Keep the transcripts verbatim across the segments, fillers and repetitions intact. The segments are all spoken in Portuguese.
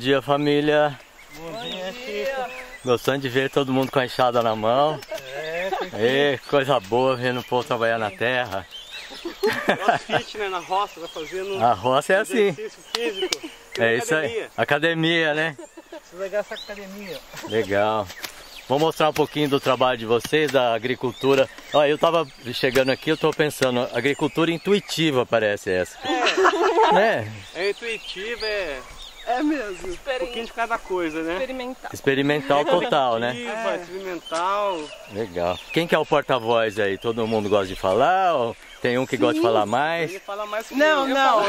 dia, família. Bom dia, Chico. Gostando de ver todo mundo com a enxada na mão. É, e, coisa boa vendo o povo trabalhar na terra. Crossfit, né, na roça, vai fazendo a roça é assim. Exercício físico. É isso aí. Academia, né? Precisa ligar essa academia. Legal. Vou mostrar um pouquinho do trabalho de vocês, da agricultura. Olha, eu tava chegando aqui, eu tô pensando, agricultura intuitiva parece essa. É, né? É intuitiva, é... É mesmo. Um pouquinho de cada coisa, né? Experimental. Experimental total, né? É. Experimental. Legal. Quem que é o porta-voz aí? Todo mundo gosta de falar? Ou tem um que Sim. gosta de falar mais? Ele fala mais que não, eu. não.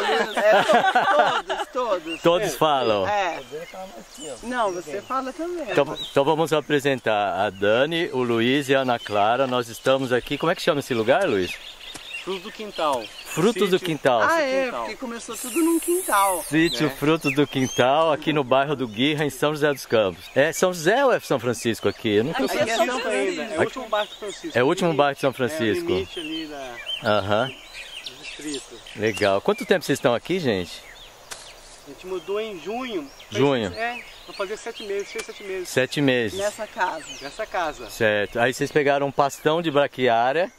É, todos, todos. Todos é. falam? É. Não, você fala também. Então, então vamos apresentar a Dani, o Luiz e a Ana Clara. Nós estamos aqui. Como é que chama esse lugar, Luiz? Frutos do Quintal. Frutos Sítio. do Quintal. Ah, é, porque começou tudo num quintal. Sítio é. Frutos do Quintal, aqui no bairro do Guirra, em São José dos Campos. É São José ou é São Francisco aqui? Eu nunca sei. Aqui é São Francisco ainda. É o último bairro de São Francisco. É o último bairro de São Francisco. É o limite ali da... Aham. do distrito. Legal. Quanto tempo vocês estão aqui, gente? A gente mudou em junho. Junho? É, vai fazer sete meses, seis, sete meses. Sete meses. Nessa casa. Nessa casa. Certo. Aí vocês pegaram um pastão de braquiária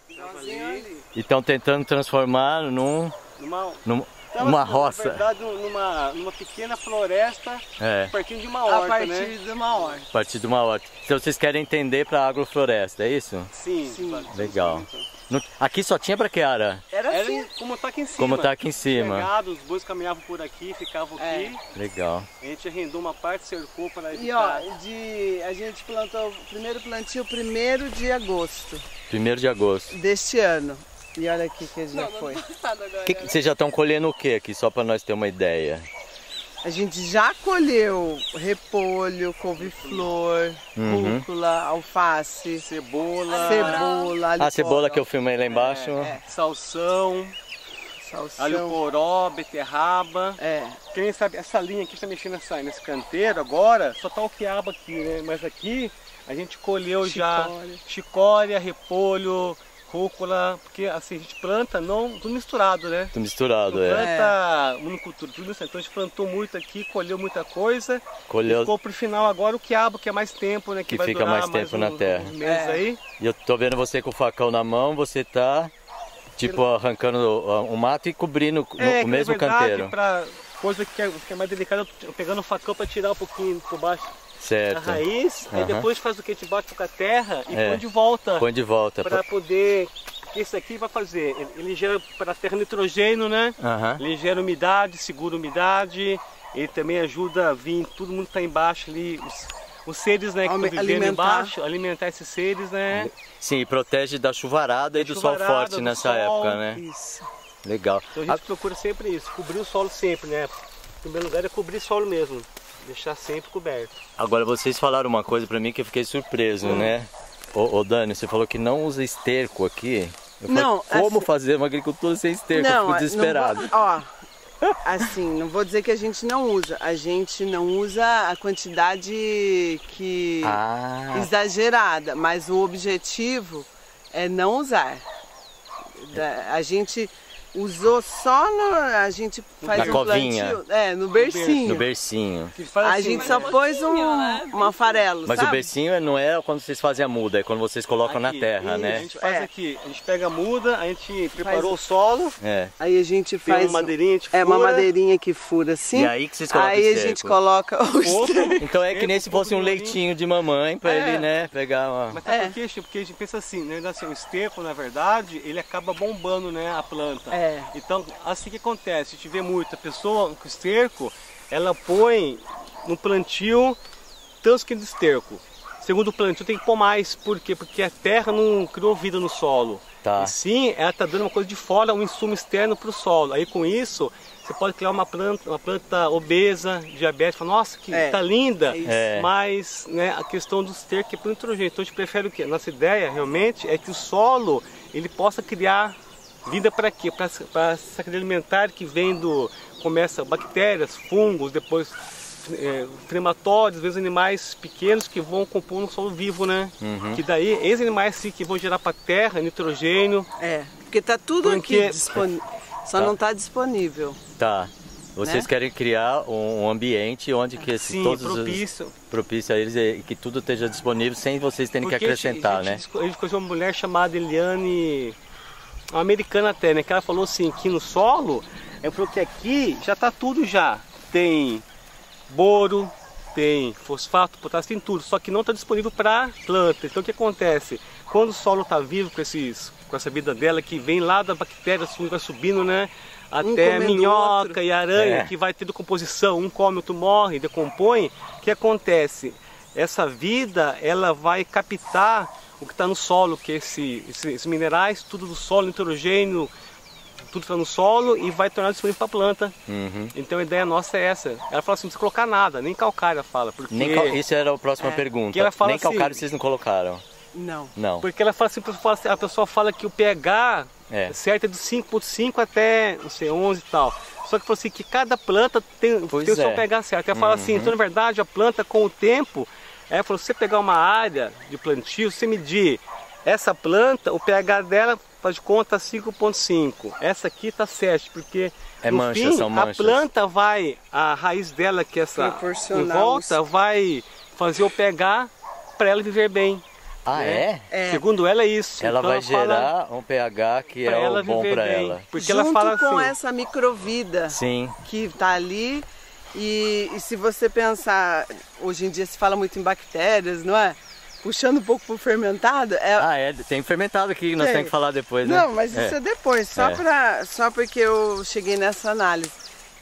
e estão tentando transformar num... Numa, numa, então, uma roça. Na verdade, numa, numa pequena floresta, é. a partir de uma horta, A partir né? de uma horta. A partir de uma horta. Então vocês querem entender para a agrofloresta, é isso? Sim. Sim. Legal. No, aqui só tinha braquiária? Era assim. Era como tá aqui em cima. Como tá aqui em cima. Pegado, os bois caminhavam por aqui, ficavam É. aqui. Legal. A gente arrendou uma parte, cercou para E ó, evitar. de, a gente plantou o primeiro plantio primeiro de agosto Primeiro de agosto. deste ano. E olha aqui que a gente Não, foi. não agora, Que, que, vocês já estão colhendo o que aqui, só para nós ter uma ideia? A gente já colheu repolho, couve-flor, Uhum. rúcula, alface, Cebola, cebola, alho A cebola poró, que eu filmei lá embaixo. É, salsão, salsão. alho poró, beterraba. É. Quem sabe, essa linha aqui está mexendo nessa, nesse canteiro agora, só tá o quiabo aqui, né? Mas aqui a gente colheu já Chicória. chicória, repolho, rúcula, porque assim a gente planta não tudo misturado, né? Tudo misturado, Não é. planta monocultura, tudo misturado. Então a gente plantou muito aqui, colheu muita coisa. Colheu. E ficou pro final agora o quiabo, que é mais tempo, né? Que, Que vai fica durar mais tempo uns, na terra. uns meses É. aí. E eu tô vendo você com o facão na mão, você tá tipo arrancando o, o mato e cobrindo no, É, o mesmo na verdade, canteiro. Pra coisa que é, que é mais delicada, eu pegando o facão para tirar um pouquinho por baixo Certo. a raiz, Aham. aí depois faz o que? A gente bate com a terra e É. põe de volta. Põe de volta. Para poder. Porque isso aqui vai fazer, ele- ele gera para a terra nitrogênio, né? Aham. Ele gera umidade, segura umidade, ele também ajuda a vir, todo mundo que está embaixo ali, os, os seres, né, que estão Alime- vivendo alimentar. embaixo, alimentar esses seres, né? Sim, protege da chuvarada e do sol chuvarada, forte do nessa sol. época, né? Isso. Legal. Então a gente procura sempre isso, cobrir o solo sempre, né? Em primeiro lugar é cobrir o solo mesmo, deixar sempre coberto. Agora vocês falaram uma coisa pra mim que eu fiquei surpreso, né? Ô, ô Dani, você falou que não usa esterco aqui. Eu falei, Não, como assim- fazer uma agricultura sem esterco? eu Não, fico não desesperado. vou- ó, assim, não vou dizer que a gente não usa. A gente não usa a quantidade que Ah, exagerada, mas o objetivo é não usar. Da- A gente usou só no, a gente faz Na um covinha. plantio, é, no bercinho. no bercinho. Que faz A assim, gente né? só pôs um, uma farelo, Mas sabe? o bercinho não é quando vocês fazem a muda, é quando vocês colocam na Aqui, terra, A né? gente faz É. aqui, a gente pega a muda, a gente preparou Faz- o solo, É. Aí a gente tem faz uma madeirinha, a gente é uma fura, madeirinha que fura assim. E aí que vocês colocam Aí a esterco. gente coloca o esterco. Então é que nem se fosse um leitinho de mamãe pra É. ele, né, pegar uma... Mas sabe É. por quê, Chico? Porque a gente pensa assim, né? Assim, o esterco, na verdade, ele acaba bombando, né, a planta. É. Então, assim que acontece, a gente vê muita pessoa com esterco, ela põe no plantio tantos quilos de esterco. Segundo plantio tem que pôr mais, por quê? Porque a terra não criou vida no solo. Tá. E sim, ela está dando uma coisa de fora, um insumo externo para o solo. Aí com isso, você pode criar uma planta, uma planta obesa, diabética, fala, nossa, que É. tá linda, É isso. É. mas né, a questão do esterco é por nitrogênio. Então a gente prefere o quê? Nossa ideia realmente é que o solo ele possa criar vida para quê? Para essa cadeia alimentar que vem do... começa bactérias, fungos, depois é, crematórios, às vezes animais pequenos que vão compor um solo vivo, né? Uhum. Que daí, esses animais sim, que vão gerar para a terra nitrogênio. É, porque tá tudo Porque- aqui disponível. Só Tá. não tá disponível. Tá. Vocês né? querem criar um ambiente onde que esse, Sim, todos propício. os propício a eles e que tudo esteja disponível sem vocês terem que Porque acrescentar, a né? gente, a gente conheceu uma mulher chamada Eliane, uma americana até, né? Que ela falou assim, que no solo, ela falou que aqui já está tudo já. Tem boro, tem fosfato, potássio, tem tudo, só que não está disponível para planta. Então o que acontece? Quando o solo está vivo com, esses, com essa vida dela, que vem lá da bactéria, vai subindo, né? Até Um minhoca e aranha, É. que vai ter decomposição, um come, outro morre, decompõe. O que acontece? Essa vida, ela vai captar o que está no solo, que é esse, esse, esses minerais, tudo do solo, nitrogênio, tudo está no solo e vai tornar disponível para a planta. Uhum. Então a ideia nossa é essa. Ela fala assim, não precisa colocar nada, nem calcário, ela fala. Porque, Nem cal... Isso era a próxima É. pergunta. Que ela fala Nem assim- calcário vocês não colocaram. Não. Não. porque ela fala assim, a pessoa fala assim, a pessoa fala que o pH É. certo é do cinco ponto cinco até, não sei, onze e tal. Só que falou assim que cada planta tem, Pois tem o seu é. pH certo. Ela fala assim, Uhum. então na verdade a planta com o tempo, ela falou, se você pegar uma área de plantio, você medir essa planta, o pH dela faz de conta cinco ponto cinco. Essa aqui tá sete, porque É no mancha, fim, são a manchas. planta vai, a raiz dela, que é essa Proporcional em volta, vai fazer o pH para ela viver bem. Ah, é? É. Segundo ela é isso. Ela Então vai fala gerar um pH que pra é ela o bom viver para bem. ela. Porque Junto ela fala com assim, essa microvida Sim. que está ali. E, e se você pensar, hoje em dia se fala muito em bactérias, não é? Puxando um pouco pro fermentado. É... Ah, é. Tem fermentado aqui, nós Tem. temos que falar depois, né? Não, mas isso é, depois, só, É. pra, só porque eu cheguei nessa análise.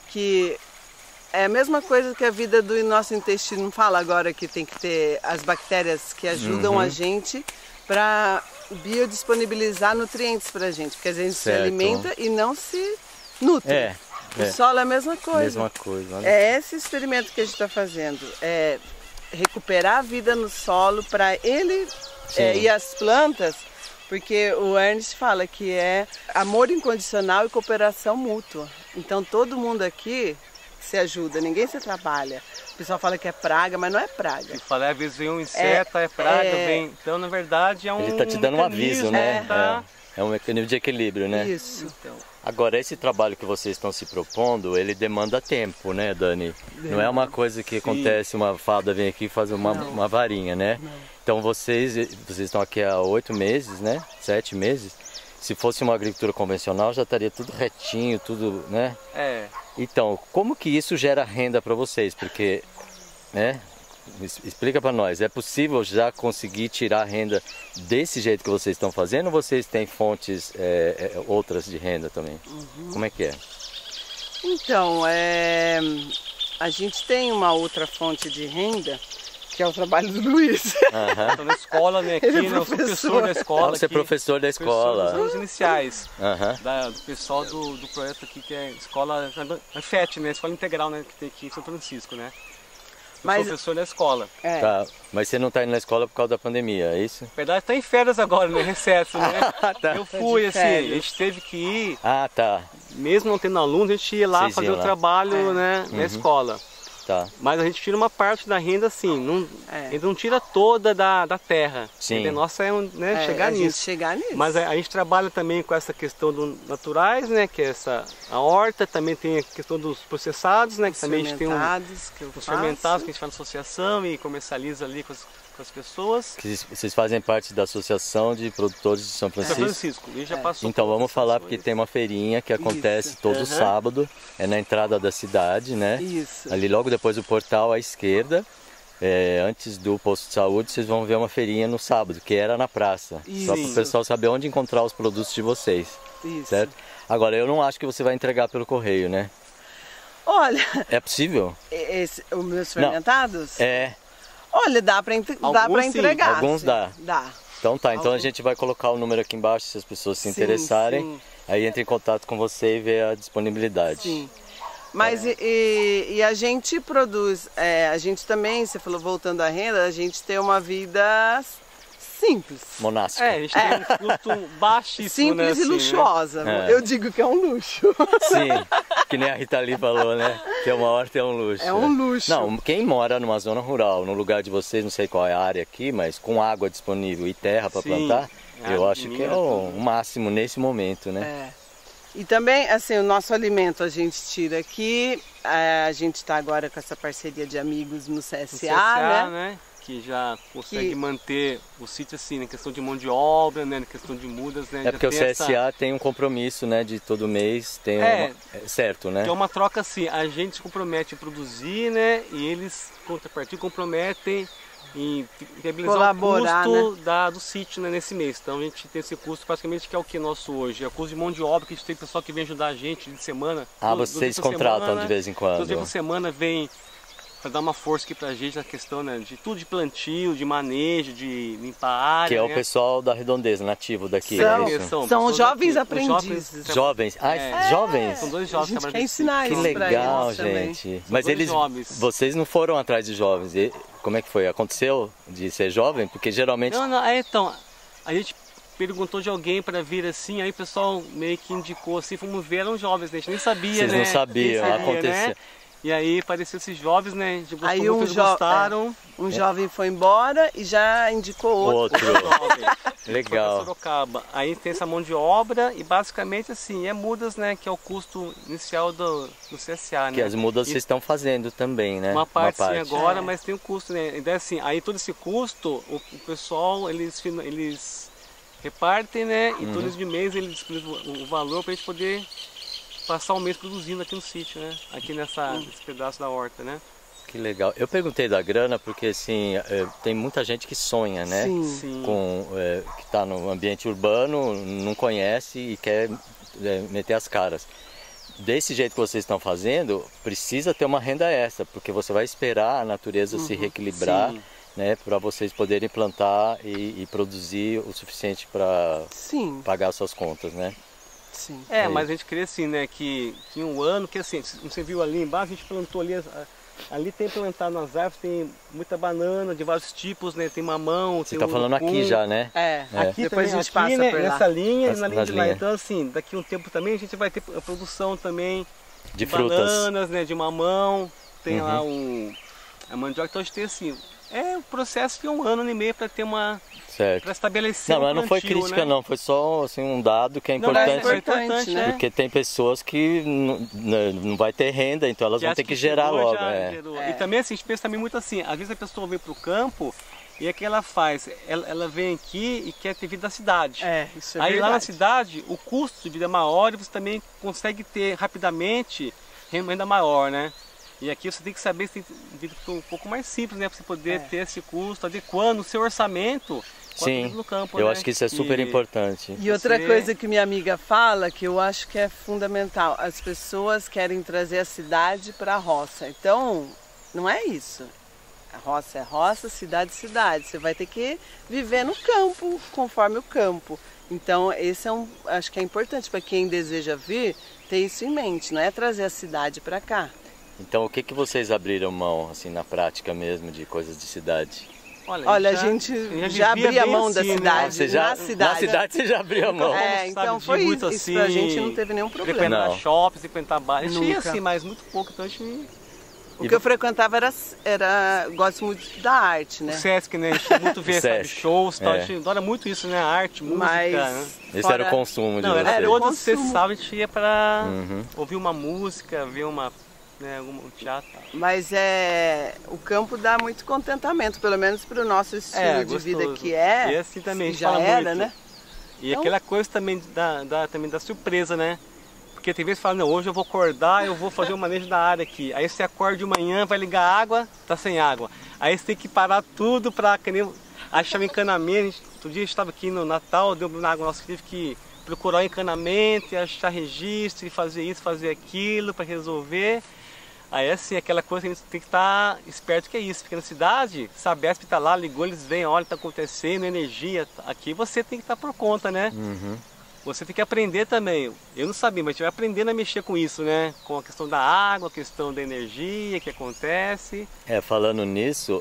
Que é a mesma coisa que a vida do nosso intestino fala agora, que tem que ter as bactérias que ajudam Uhum. a gente para biodisponibilizar nutrientes para a gente, porque a gente Certo. se alimenta e não se nutre. É, O é. solo é a mesma coisa. Mesma coisa. Olha. É esse experimento que a gente está fazendo, é recuperar a vida no solo para ele é, Sim. e as plantas, porque o Ernest fala que é amor incondicional e cooperação mútua. Então todo mundo aqui se ajuda, ninguém se atrapalha. O pessoal fala que é praga, mas não é praga. que fala, às vezes vem um inseto, é, praga, é- vem. Então, na verdade, é um. Ele está te dando um aviso, mecanismo, né? Tá? É. É um mecanismo de equilíbrio, né? Isso. Então, Agora, esse trabalho que vocês estão se propondo, ele demanda tempo, né, Dani? Não é uma coisa que acontece, uma fada vem aqui e faz uma, uma varinha, né? Então vocês, vocês estão aqui há oito meses, né? Sete meses. Se fosse uma agricultura convencional, já estaria tudo retinho, tudo, né? é. Então, como que isso gera renda para vocês? Porque, né? Es- Explica para nós, é possível já conseguir tirar renda desse jeito que vocês estão fazendo ou vocês têm fontes é, é, outras de renda também? Como é que é? Então, é, a gente tem uma outra fonte de renda, que é o trabalho do Luiz. Aham. Então, na escola, né, aqui, Ele é né, eu sou professor. professor da escola. Você é aqui, professor da professor dos escola. anos iniciais. Aham. Da, do pessoal do, do projeto aqui, que é escola, a F E T, né, escola integral, né, que tem aqui em São Francisco, né. Eu Mas- sou professor da escola. É. Tá, mas você não está indo na escola por causa da pandemia, é isso? Na verdade, tá em férias agora, né, recesso, né. Tá. Eu fui, de assim, férias. a gente teve que ir, Ah, tá, mesmo não tendo alunos, a gente ia lá Vocês fazer iam o lá. trabalho, É. né, na Uhum. escola. tá. Mas a gente tira uma parte da renda, assim, não, É. a gente não tira toda da, da terra. Sim. A ideia nossa é, um, né, É, chegar a gente nisso. chegar nisso. Mas a, a gente trabalha também com essa questão dos naturais, né, que é essa, a horta, também tem a questão dos processados, né, que Os também a gente tem um, fermentados que eu os faço. fermentados que a gente faz na associação e comercializa ali com as, com as pessoas. Que Vocês vocês fazem parte da Associação de Produtores de São São Francisco? Francisco, e já passou Então por vamos outras falar porque ações. tem uma feirinha que acontece Isso. todo Aham. sábado, é na entrada da cidade, né? Isso. Ali logo depois do portal à esquerda, é, antes do posto de saúde, vocês vão ver uma feirinha no sábado, que era na praça. Só para o Isso. pessoal saber onde encontrar os produtos de vocês, Isso. certo? Agora, eu não acho que você vai entregar pelo correio, né? Olha, É possível? esse, os meus Não. fermentados, É. olha, dá para dá Alguns pra sim, entregar. alguns sim. dá. Dá. Então tá, então a Algum- gente vai colocar o número aqui embaixo se as pessoas se Sim, interessarem. sim. Aí entra em contato com você e vê a disponibilidade. Sim. Mas e, e- e a gente produz, é, a gente também, você falou voltando à renda, a gente tem uma vida simples. Monástica. É, a gente tem um custo baixíssimo, Simples né, e assim, né? luxuosa. É. Eu digo que é um luxo. Sim, que nem a Rita Lee falou, né? Que uma horta é um luxo. É um luxo. Não, quem mora numa zona rural, no lugar de vocês, não sei qual é a área aqui, mas com água disponível e terra para Sim. plantar, É, eu acho que é Minas, o, o máximo nesse momento, né? É. E também, assim, o nosso alimento a gente tira aqui, a gente está agora com essa parceria de amigos no C S A, no C S A, né? né? Que já consegue Que... manter o sítio assim, na questão de mão de obra, né? Na questão de mudas, né? É já porque o C S A essa... tem um compromisso, né, de todo mês, tem é, uma... é certo, né? Que é uma troca assim, a gente se compromete a produzir, né? E eles, contrapartida, comprometem em viabilizar colaborar, o custo, né? da, do sítio, né, nesse mês. Então a gente tem esse custo praticamente que é o que nosso hoje. É o custo de mão de obra, que a gente tem pessoal que vem ajudar a gente de semana. Ah, duas, vocês duas contratam semana, de vez em quando? Duas vezes por semana vem para dar uma força aqui pra gente na questão, né, de tudo de plantio, de manejo, de limpar a área. Que é o né? pessoal da Redondeza, nativo daqui, São, é isso? são, são jovens daqui, aprendizes. Jovens, Jovens? Ah, é, jovens? São dois jovens a gente que quer ensinar Que isso pra legal, eles também. gente. São Mas dois eles, jovens. vocês não foram atrás de jovens. E como é que foi? Aconteceu de ser jovem? Porque geralmente... Não, não, é, então, a gente perguntou de alguém para vir assim, aí o pessoal meio que indicou assim, fomos ver, eram jovens, né? A gente nem sabia, Vocês né? não sabiam, Quem seria, acontecia. né? E aí apareceu esses jovens, né? A gente gostou Aí muito, um, eles jo gostaram. é, um jovem foi embora e já indicou outro. Outro. Jovem. Legal. Foi pra Sorocaba. Aí tem essa mão de obra e basicamente assim, é mudas, né? Que é o custo inicial do, do C S A, né? Que as mudas E vocês estão fazendo também, né? uma parte, Uma sim parte. agora, É. mas tem o custo, né? Então assim, aí todo esse custo, o, o pessoal, eles, fina- eles repartem, né? E Uhum. todos de mês eles disponibilizam o, o valor para a gente poder passar o mês produzindo aqui no sítio, né? Aqui nessa, nesse pedaço da horta, né? Que legal. Eu perguntei da grana porque, assim, é, tem muita gente que sonha, né? Sim. Sim. Com, é, que está no ambiente urbano, não conhece e quer é, meter as caras. Desse jeito que vocês estão fazendo, precisa ter uma renda extra, porque você vai esperar a natureza se reequilibrar, Sim. né, para vocês poderem plantar e, e produzir o suficiente para Sim, pagar suas contas, né? sim. É, É mas a gente crê assim, né? Que, que em um ano, que assim, você viu ali embaixo, a gente plantou ali, a- ali tem plantado nas árvores, tem muita banana de vários tipos, né? Tem mamão, Você tem está falando urucum. aqui já, né? É, Aqui depois também, a gente aqui, passa né, por lá. nessa linha Nas- e na linha nas de lá. linhas. Então assim, daqui a um tempo também a gente vai ter a produção também De frutas. bananas, né, de mamão, tem Uhum. lá um, a mandioca, então a gente tem assim, é um processo de um ano, ano e meio para ter uma, Certo. para estabelecer Não, um mas não foi plantio, crítica né? não, foi só assim, um dado que é Não, mas importante. é importante, né? Porque tem pessoas que não, não- não vai ter renda, então elas vão acha ter que gerar chegou, logo. já é. gerou. É. E também assim, a gente pensa também muito assim, às vezes a pessoa vem para o campo e o que ela faz? Ela, ela vem aqui e quer ter vida na cidade. É, isso é Aí lá na verdade. cidade, o custo de vida é maior e você também consegue ter rapidamente renda maior, né? E aqui você tem que saber, você tem que vir um pouco mais simples, né? Para você poder É. ter esse custo adequando o seu orçamento com a vida Sim, no campo, eu né? acho que isso é super E- importante. E outra Você- coisa que minha amiga fala, que eu acho que é fundamental, as pessoas querem trazer a cidade para a roça. Então, não é isso. A roça é roça, cidade é cidade. Você vai ter que viver no campo, conforme o campo. Então, esse é um, acho que é importante para quem deseja vir, ter isso em mente, não é trazer a cidade para cá. Então o que, que vocês abriram mão, assim, na prática mesmo, de coisas de cidade? Olha, a já- gente eu já vivia abria bem mão da assim, né? cidade. Você já, na cidade. Na cidade você já abriu a mão. É, Sabe, então de foi muito isso. Isso pra assim, gente não teve nenhum problema. Frequentar Não. shopping, frequentar bar. A gente ia Nunca. assim, mas muito pouco, então a gente... O que eu frequentava era, era gosto muito da arte, né? O Sesc, né? A gente ia muito ver, sabe, Sesc, shows e tal. é. A gente adora muito isso, né? Arte, música, Mas né? Esse fora- era o consumo de Não, era vocês. o todo consumo. sexta sábado a gente ia pra Uhum. ouvir uma música, ver uma, né, algum um teatro. Mas é, o campo dá muito contentamento, pelo menos para o nosso estilo É, de gostoso. vida que é. E assim também, a gente já fala era, muito. né? E Então- aquela coisa também da, da, também da surpresa, né? Porque tem vezes que fala, não, hoje eu vou acordar, eu vou fazer o manejo da área aqui. Aí você acorda de manhã, vai ligar a água, tá sem água. Aí você tem que parar tudo pra que nem, achar o encanamento. Outro dia a gente estava aqui no Natal, deu na água, nós tive que procurar o encanamento, e achar registro, e fazer isso, fazer aquilo para resolver. Aí assim, aquela coisa que a gente tem que estar esperto que é isso, porque na cidade, se a Besp está lá, ligou, eles vêm, olha, está acontecendo, energia. Aqui você tem que estar por conta, né? Uhum. Você tem que aprender também. Eu não sabia, mas a gente vai aprendendo a mexer com isso, né? Com a questão da água, a questão da energia que acontece. É, falando nisso,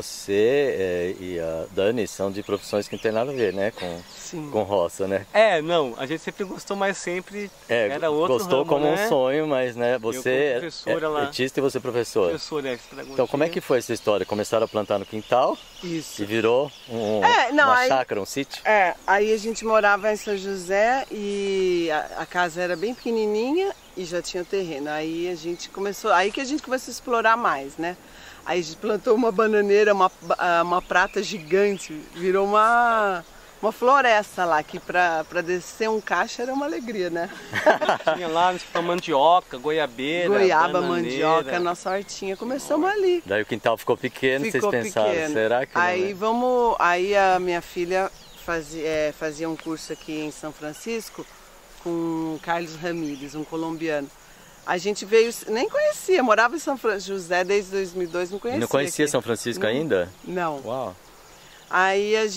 você é, e a Dani são de profissões que não tem nada a ver, né? Com, Sim. com roça, né? É, não, a gente sempre gostou, mas sempre É, era outro gostou ramo, como né? um sonho, mas né, você é, professora é lá. artista e você é professor. Professor, é, pedagogia. Então como é que foi essa história? Começaram a plantar no quintal Isso. e virou um, É, não, uma aí- chácara, um sítio? É, aí a gente morava em São José e e a, a casa era bem pequenininha e já tinha terreno. Aí a gente começou, aí que a gente começou a explorar mais, né? Aí a gente plantou uma bananeira, uma, uma prata gigante, virou uma, uma floresta lá, que para descer um cacho era uma alegria, né? Tinha lá mandioca, goiabeira, goiaba, bananeira. mandioca, nossa hortinha. Começamos ali. Daí o quintal ficou pequeno, Ficou vocês pensaram, pequeno. será que aí não é? vamos, aí a minha filha fazia, é, fazia um curso aqui em São Francisco com Carlos Ramírez, um colombiano. A gente veio, nem conhecia, morava em São José desde dois mil e dois, não conhecia. Não conhecia aqui. São Francisco não, ainda? Não. Uau. Aí a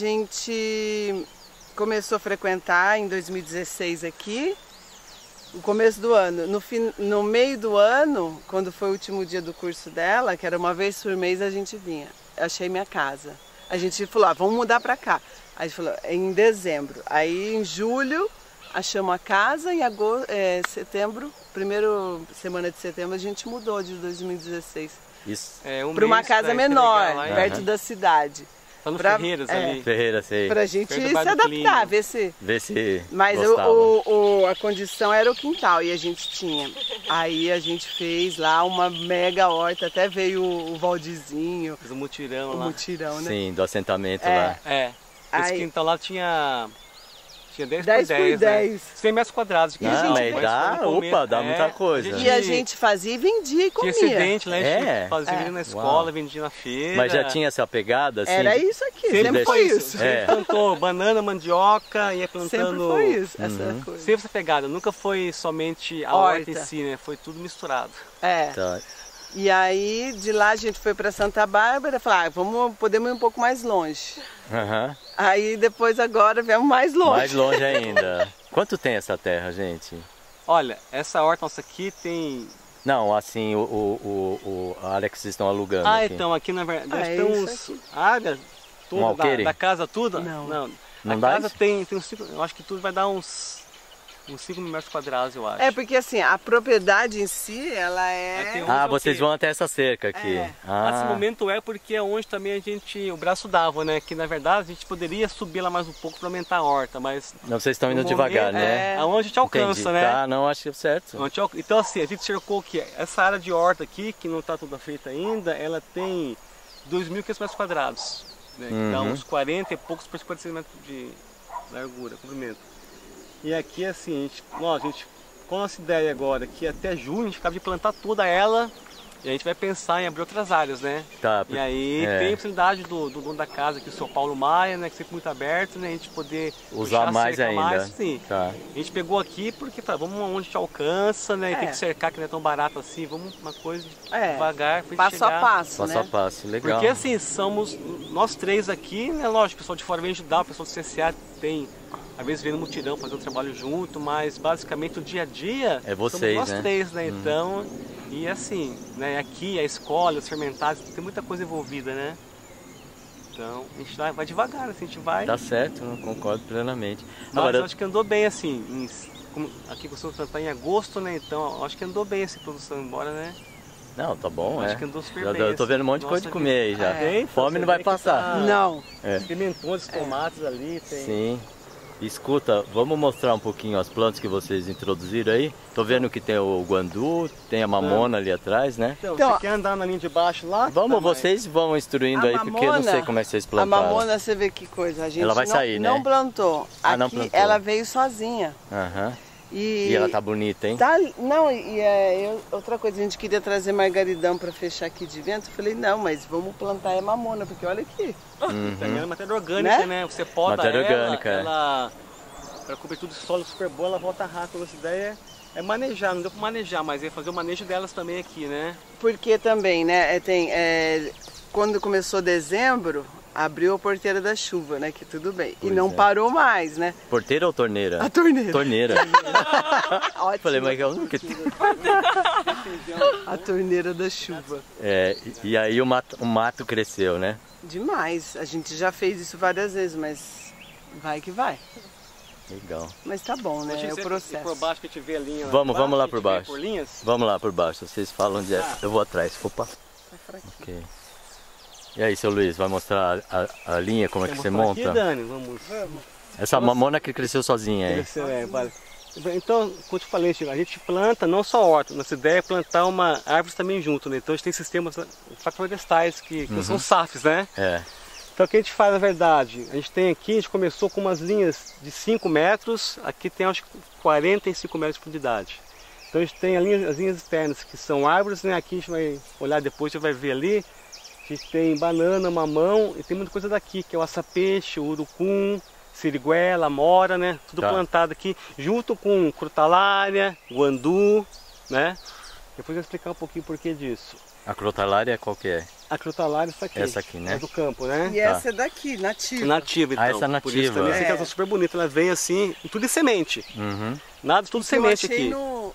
gente começou a frequentar em dois mil e dezesseis aqui, no começo do ano. No, fim, no meio do ano, quando foi o último dia do curso dela, que era uma vez por mês, a gente vinha. Eu achei minha casa. A gente falou, ah, vamos mudar pra cá. Aí a gente falou, em dezembro. Aí em julho, achamos a casa, em agosto, é, setembro, primeira semana de setembro, a gente mudou de dois mil e dezesseis. Isso. É, um para uma mês casa pra menor, lá, perto uhum. da cidade. Tá no Pra- Ferreiras é. ali. Ferreira, sei. Pra gente Perto do se Bar do adaptar, Plínio. ver se... Ver se Mas o, gostava. o- o- a condição era o quintal e a gente tinha. Aí a gente fez lá uma mega horta, até veio o, o Valdizinho, Fez um mutirão o lá. mutirão, né? Sim, do assentamento É. lá. É. Esse Aí- quintal lá tinha... Tinha dez, dez por por dez, dez. né? cem metros quadrados. Que Ah, a gente mas fez dá, no começo. opa, dá É, muita coisa. E a gente fazia e vendia e Tinha comia. acidente, né? A gente É? fazia É. na escola, Uau. vendia na feira. Mas já tinha essa pegada, assim? Era isso aqui, Sempre, sempre, foi isso. isso. É. Sempre plantou banana, mandioca, ia plantando... Sempre foi isso, essa Uhum. coisa. Sempre essa pegada. Nunca foi somente a horta, Horta. em si, né? Foi tudo misturado. É. Tá. E aí de lá a gente foi para Santa Bárbara, falar, ah, vamos, podemos ir um pouco mais longe. Aham. Aí depois agora viemos mais longe. Mais longe ainda. Quanto tem essa terra, gente? Olha, essa horta nossa aqui tem... Não, assim, o, o, o, o a área que vocês estão alugando Ah, aqui. então aqui na verdade Ah, é tem isso uns... aqui. A área toda Um da, alqueire? da casa toda? Não. Não, Não a dá casa isso? tem, tem uns cinco... Eu acho que tudo vai dar uns... Uns cinco mil metros quadrados, eu acho. É porque assim, a propriedade em si, ela é... É, tem um- Ah, Onde vocês eu vão até essa cerca aqui. É. Ah, Nesse momento é porque é onde também a gente, o braço dava, né? Que na verdade a gente poderia subir lá mais um pouco para aumentar a horta, mas não, vocês estão indo no devagar, momento, né? é. aonde a gente alcança, Entendi. né? Tá, não, acho que é certo. Onde al- Então assim, a gente cercou que essa área de horta aqui, que não está toda feita ainda, ela tem dois mil e quinhentos metros quadrados, né? Que dá Uhum. uns quarenta e poucos por cinquenta centímetros de largura, comprimento. E aqui assim, a gente, ó, a gente, com a nossa ideia agora, que até junho a gente acaba de plantar toda ela e a gente vai pensar em abrir outras áreas, né? Tá, E aí é. tem a possibilidade do, do dono da casa, que é o seu Paulo Maia, né, que sempre muito aberto, né, a gente poder usar puxar a mais cerca ainda. mais, sim. Tá. A gente pegou aqui porque tá, vamos onde a gente alcança, né, e É. tem que cercar que não é tão barato assim, vamos uma coisa de- É. devagar pra gente Passo chegar. a passo, Passo né? a passo, legal. Porque assim, somos nós três aqui, né, lógico, o pessoal de fora vem ajudar, o pessoal do C C A tem, às vezes vem no mutirão fazer um trabalho junto, mas basicamente o dia a dia É vocês, somos nós né? três, né, então, e assim, né, aqui a escola, os fermentados, tem muita coisa envolvida, né, então a gente vai, vai devagar, assim, a gente vai, Tá certo, eu concordo plenamente. mas Agora, eu acho que andou bem assim, em, como, aqui costumamos plantar em agosto, né, então eu acho que andou bem essa produção, embora, né, não, tá bom, acho é. que andou super Já- bem. eu tô vendo um monte de Nossa, coisa de comer aí já. É, Fome você não vai vê que passar. tá- Não. É. Pimentões, tomates ali, tem... Sim. Escuta, vamos mostrar um pouquinho as plantas que vocês introduziram aí. Tô vendo que tem o guandu, tem a mamona ali atrás, né? Então, Então, você quer andar na linha de baixo lá? Vamos, Tá, mas- vocês vão instruindo A aí, porque eu não sei mamona- como é que vocês A plantaram. mamona, você vê que coisa, a gente Ela vai não, sair, né? não plantou. Ah, Aqui não plantou. ela veio sozinha. Aham. E, E ela tá bonita, hein? Tá, não, e é, eu- outra coisa, a gente queria trazer margaridão para fechar aqui de dentro. Eu falei, não, mas vamos plantar é mamona, porque olha aqui. Também é matéria orgânica, né? Né? Você poda Matéria ela, orgânica, é. ela, para cobrir tudo de solo super boa, ela volta rápido. Nossa ideia é manejar, não deu para manejar, mas é fazer o manejo delas também aqui, né? Porque também, né, é, tem, é, quando começou dezembro, abriu a porteira da chuva, né, que tudo bem. Pois e não é. parou mais, né? Porteira ou torneira? A torneira. Torneira. Ótimo. Falei, mas eu nunca... A torneira da chuva. É, e e aí o mato, o mato cresceu, né? Demais. A gente já fez isso várias vezes, mas vai que vai. Legal. Mas tá bom, né? Deixa É eu o ver processo. Por baixo que a gente vê a linha. Vamos, vamos lá a gente por vê baixo. Por linhas. Vamos lá por baixo, vocês falam onde é. Eu vou atrás. Opa. Vai fraquinho. Ok. E aí, seu Luiz, vai mostrar a, a linha, como é que Quer você mostrar monta? Aqui, Dani? Vamos. Essa mamona que cresceu sozinha aí. Esse é, vale. Então, como eu te falei, Chico, a gente planta não só horta, nossa ideia é plantar uma árvore também junto, né? Então a gente tem sistemas flororestais que, que uhum. são S A Fs, né? É. Então o que a gente faz na verdade? A gente tem aqui, a gente começou com umas linhas de cinco metros, aqui tem acho que quarenta e cinco metros de profundidade. Então a gente tem linha, as linhas externas que são árvores, né? Aqui a gente vai olhar depois, você vai ver ali. A gente tem banana, mamão e tem muita coisa daqui, que é o açapeixe, o urucum, siriguela, mora, né? Tudo tá. plantado aqui, junto com crotalária, guandu, né? Depois eu vou explicar um pouquinho o porquê disso. A crotalária qual que é? A crotalária é essa aqui. Essa aqui, né? É do campo, né? E tá. essa é daqui, nativa. Nativa, então. Ah, essa nativa. Por isso também, é. assim, que ela tá super bonita, ela vem assim, tudo de semente. Uhum. Nada, tudo semente eu achei aqui. No,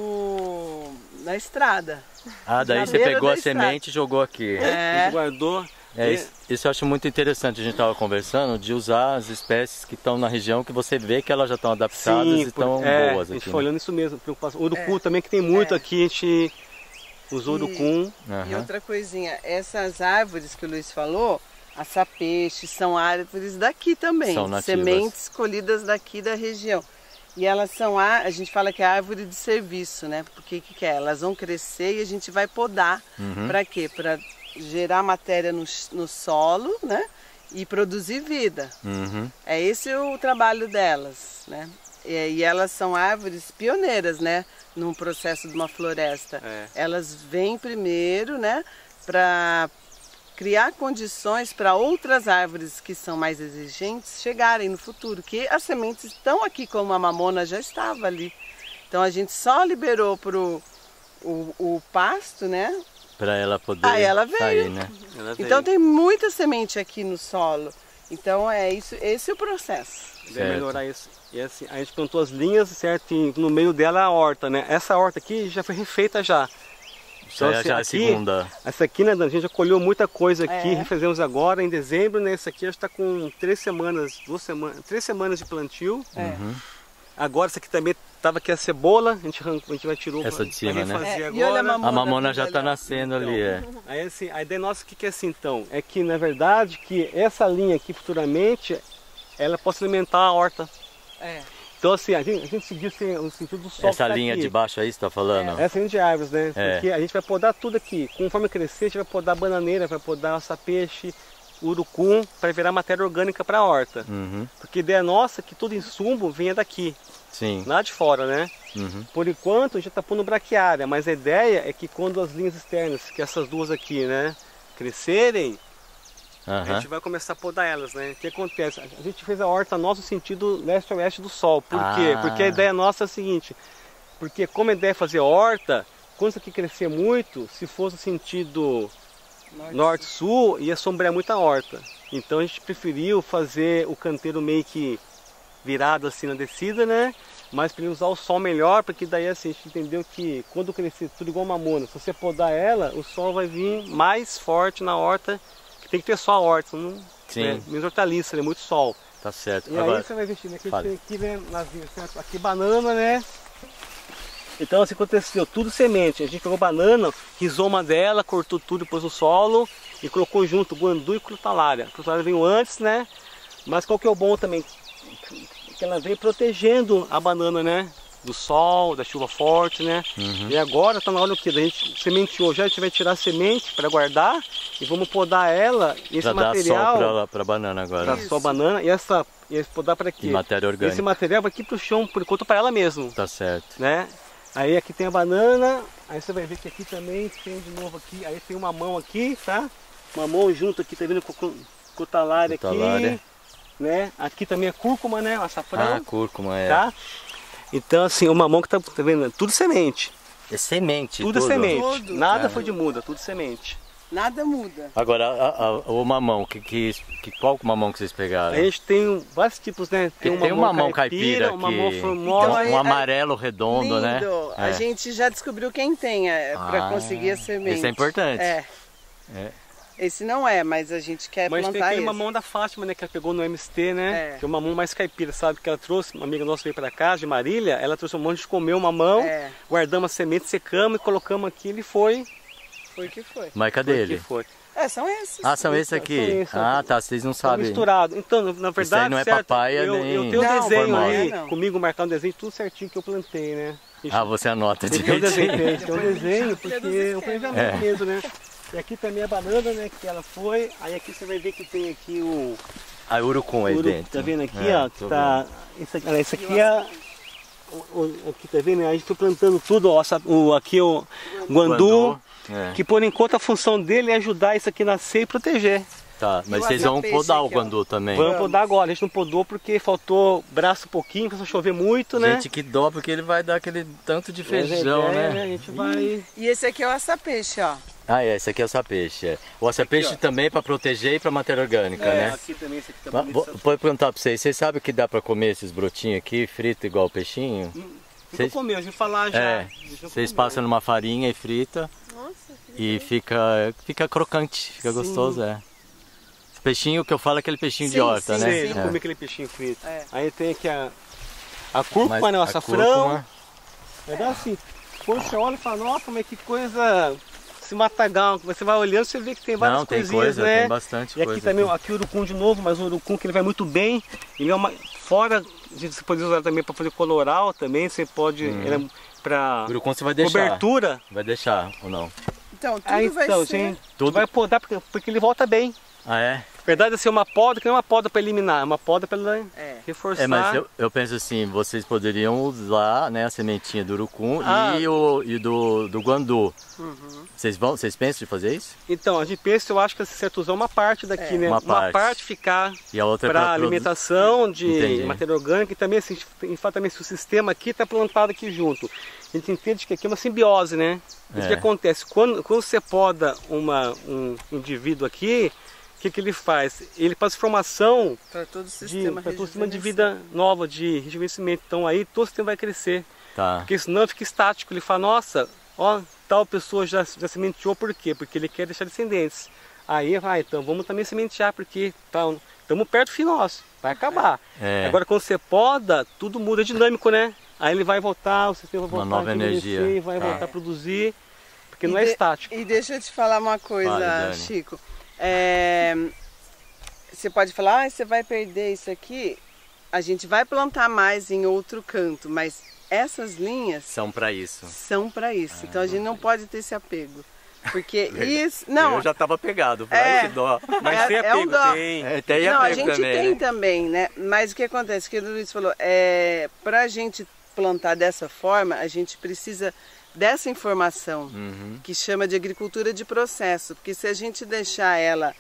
no, na estrada. Ah, daí na você pegou a estrada. semente e jogou aqui. É. A gente guardou. É, isso, isso eu acho muito interessante, a gente estava conversando, de usar as espécies que estão na região, que você vê que elas já estão adaptadas Sim, e estão é, boas aqui. A gente né? foi olhando isso mesmo, preocupação. Urucum é. também, que tem muito é. aqui, a gente usou e, urucum. Uhum. E outra coisinha, essas árvores que o Luiz falou, açapeixe, são árvores daqui também, são nativas. Sementes colhidas daqui da região. E elas são, a gente fala que é árvore de serviço, né? Porque que que é? Elas vão crescer e a gente vai podar. Uhum. Para quê? Para gerar matéria no, no solo, né? E produzir vida. Uhum. É esse o trabalho delas, né? E, e elas são árvores pioneiras, né? No processo de uma floresta. É. Elas vêm primeiro, né? Para criar condições para outras árvores que são mais exigentes chegarem no futuro, que as sementes estão aqui, como a mamona já estava ali. Então a gente só liberou para o, o pasto, né? Para ela poder ah, ela veio. sair, né? Ela veio. Então tem muita semente aqui no solo. Então é isso, esse é o processo. Deve melhorar isso. E assim, a gente plantou as linhas, certo? E no meio dela a horta, né? Essa horta aqui já foi refeita já. Então, já, já a segunda. Essa aqui, né, a gente já colheu muita coisa aqui, é. refizemos agora em dezembro, né? Essa aqui já está com três semanas, duas semanas, três semanas de plantio. É. Uhum. Agora essa aqui também estava aqui a cebola, a gente, a gente vai tirar essa de cima, né? É, agora. E olha a mamona, a mamona já está nascendo então, ali, é. Aí assim, a ideia nossa, o que, que é assim então? É que na verdade que essa linha aqui futuramente, ela possa alimentar a horta. É. Então assim, a gente, a gente seguiu assim, o sentido do sol. Essa que tá linha aqui. de baixo aí, você está falando? É. Essa linha de árvores, né? É. Porque a gente vai podar tudo aqui. Conforme crescer, a gente vai podar bananeira, vai podar açapeixe, urucum, para virar matéria orgânica para a horta. Uhum. Porque a ideia nossa é que todo insumo venha daqui. Sim. Lá de fora, né? Uhum. Por enquanto a gente está pondo braquiária, mas a ideia é que quando as linhas externas, que essas duas aqui, né, crescerem, Uhum. a gente vai começar a podar elas, né? O que acontece? A gente fez a horta nosso sentido leste-oeste do sol. Por ah. quê? Porque a ideia nossa é a seguinte, porque como a ideia é fazer horta, quando isso aqui crescer muito, se fosse o sentido norte-sul, norte, ia sombrear muito a horta. Então a gente preferiu fazer o canteiro meio que virado assim na descida, né? Mas para usar o sol melhor, porque daí assim, a gente entendeu que quando crescer tudo igual mamona, se você podar ela, o sol vai vir mais forte na horta, que tem que ter só a horta, não, Sim. Né? Menos hortaliça, né? Muito sol. Tá certo. E Agora, aí você vai vestir, né? Aqui, aqui, né? Certo? Aqui banana, né? Então assim aconteceu, tudo semente. A gente pegou banana, rizoma dela, cortou tudo, pôs no solo e colocou junto guandu e crotalária. A crotalária veio antes, né? Mas qual que é o bom também? Que ela vem protegendo a banana, né? Do sol, da chuva forte, né? Uhum. E agora está na hora que a gente sementeou, já a gente vai tirar a semente para guardar e vamos podar ela e esse pra material dar sol para a banana agora. Para só a banana e essa e esse podar para quê? E matéria orgânica. Esse material vai aqui pro chão por enquanto para ela mesmo. Tá certo. Né? Aí aqui tem a banana, aí você vai ver que aqui também tem de novo aqui, aí tem uma mão aqui, tá? Mamão junto aqui, tá vendo com cotalária aqui, né? Aqui também é cúrcuma, né? Açafrão. Ah, cúrcuma, é. Tá? Então assim, o mamão que tá, tá vendo? Tudo semente. É semente, tudo. Tudo semente. Tudo. Nada é. foi de muda, tudo semente. Nada muda. Agora, a, a, o mamão, que, que, que, qual mamão que vocês pegaram? A gente tem vários tipos, né? Tem, tem um mamão caipira, caipira um mamão que... formosa, um, um amarelo redondo, lindo. né? A é. gente já descobriu quem tem é, ah, para conseguir a semente. Isso é importante. É. é. Esse não é, mas a gente quer mas plantar tem aquele esse. mamão da Fátima, né? Que ela pegou no M S T, né? É. Que é o mamão mais caipira, sabe? Que ela trouxe, uma amiga nossa veio para casa, de Marília, ela trouxe um monte de comer o mamão, é. guardamos a semente, secamos e colocamos aqui, ele foi. Foi que foi. Marca dele. Foi que foi. É, são esses. Ah, são esses aqui? São esses, ah, tá, vocês não sabem. Misturado. Então, na verdade, isso aí não é certo, papaya eu, nem... eu tenho um Não, desenho formosa. aí, Não. comigo marcar um desenho, tudo certinho que eu plantei, né? Ah, você anota Tem um desenho, direitinho. tem, tem um desenho, porque é um planejamento É. mesmo, né? E aqui também a banana, né, que ela foi, aí aqui você vai ver que tem aqui o... Ah, urucum aí Uru- dentro. Tá vendo aqui, É, ó? tô Que tá, isso aqui, olha, isso aqui é... o- o- Aqui tá vendo? A gente foi plantando tudo, ó, essa- o, aqui o guandu, Guandu, é. que por enquanto a função dele é ajudar isso aqui a nascer e proteger. Tá, mas E o vocês vão açapeixe podar o aqui, ó. guandu também. Vamos podar agora, a gente não podou porque faltou braço um pouquinho, começou a chover muito, né? Gente, que dó, porque ele vai dar aquele tanto de Mas a feijão, ideia, né? A gente vai... E esse aqui é o açapeixe, ó. Ah, é, esse aqui é o açapeixe. É. O açapeixe Aqui, ó. também para proteger e para matéria orgânica, É, né? aqui também, esse aqui tá Mas, bonito. vou, vou perguntar para vocês, vocês sabem que dá para comer esses brotinhos aqui, frito igual o peixinho? Nunca Vocês- comeu, a gente falar já. É, A gente não vocês comeu. passam numa farinha e frita Nossa, e fica, fica crocante, fica gostoso, é. Esse peixinho que eu falo é aquele peixinho de Sim, horta, sim, né? Sei, sim. não É. comi aquele peixinho frito. É. Aí tem aqui a, a cúrcuma, Mas né? O a açafrão. cúrcuma- É dar assim, quando você olha e fala, nossa, mas que coisa, esse matagal, você vai olhando, você vê que tem várias Não, tem coisinhas, coisa, né? tem bastante E aqui coisa. também, aqui. aqui o urucum de novo, mas o urucum que ele vai muito bem, ele é uma, fora, você pode usar também para fazer coloral também, você pode, ele é para O urucum você vai deixar. cobertura. Vai deixar ou não? Então, tudo Aí vai então, ser... gente, Tudo? vai podar porque, porque ele volta bem. Ah, é? Na verdade, assim, uma poda que não é uma poda para eliminar, é uma poda para É. reforçar. É, mas eu, eu penso assim, vocês poderiam usar, né, a sementinha do urucum Ah. e, o, e do, do guandu. Uhum. Vocês vão, vocês pensam de fazer isso? Então, a gente pensa, eu acho que é certo usar uma parte daqui, É. né? Uma parte. ficar E a outra é para pra produ- alimentação de Entendi. matéria orgânica e também, assim, em fato, também, se o sistema aqui está plantado aqui junto. A gente entende que aqui é uma simbiose, né? O É. que acontece? Quando, quando você poda uma, um indivíduo aqui, o que, que ele faz? Ele faz formação Para todo o de, sistema para todo o sistema de rejuvenescer. vida nova, de rejuvenescimento. Então aí todo o sistema vai crescer. Tá. Porque senão fica estático. Ele fala, nossa, ó, tal pessoa já, já sementeou, por quê? Porque ele quer deixar descendentes. Aí vai, então vamos também sementear, porque estamos perto do fim nosso, vai acabar. É. Agora quando você poda, tudo muda, é dinâmico, né? Aí ele vai voltar, o sistema vai Uma voltar nova a rejuvenescer, energia. vai Tá. voltar a produzir, porque não E é de- estático. E deixa eu te falar uma coisa, Fale, Dani. Chico. É, você pode falar, ah, você vai perder isso aqui. A gente vai plantar mais em outro canto, mas essas linhas São para isso. são para isso. Então a gente não pode ter esse apego. Porque isso. Não, Eu já tava pegado, É. ai, que dó. Mas é- tem é apego, um dó. tem. É, tem não, a apego gente também, tem né? também, né? Mas o que acontece? O que o Luiz falou, é, para a gente plantar dessa forma, a gente precisa dessa informação, Uhum. que chama de agricultura de processo. Porque se a gente deixar ela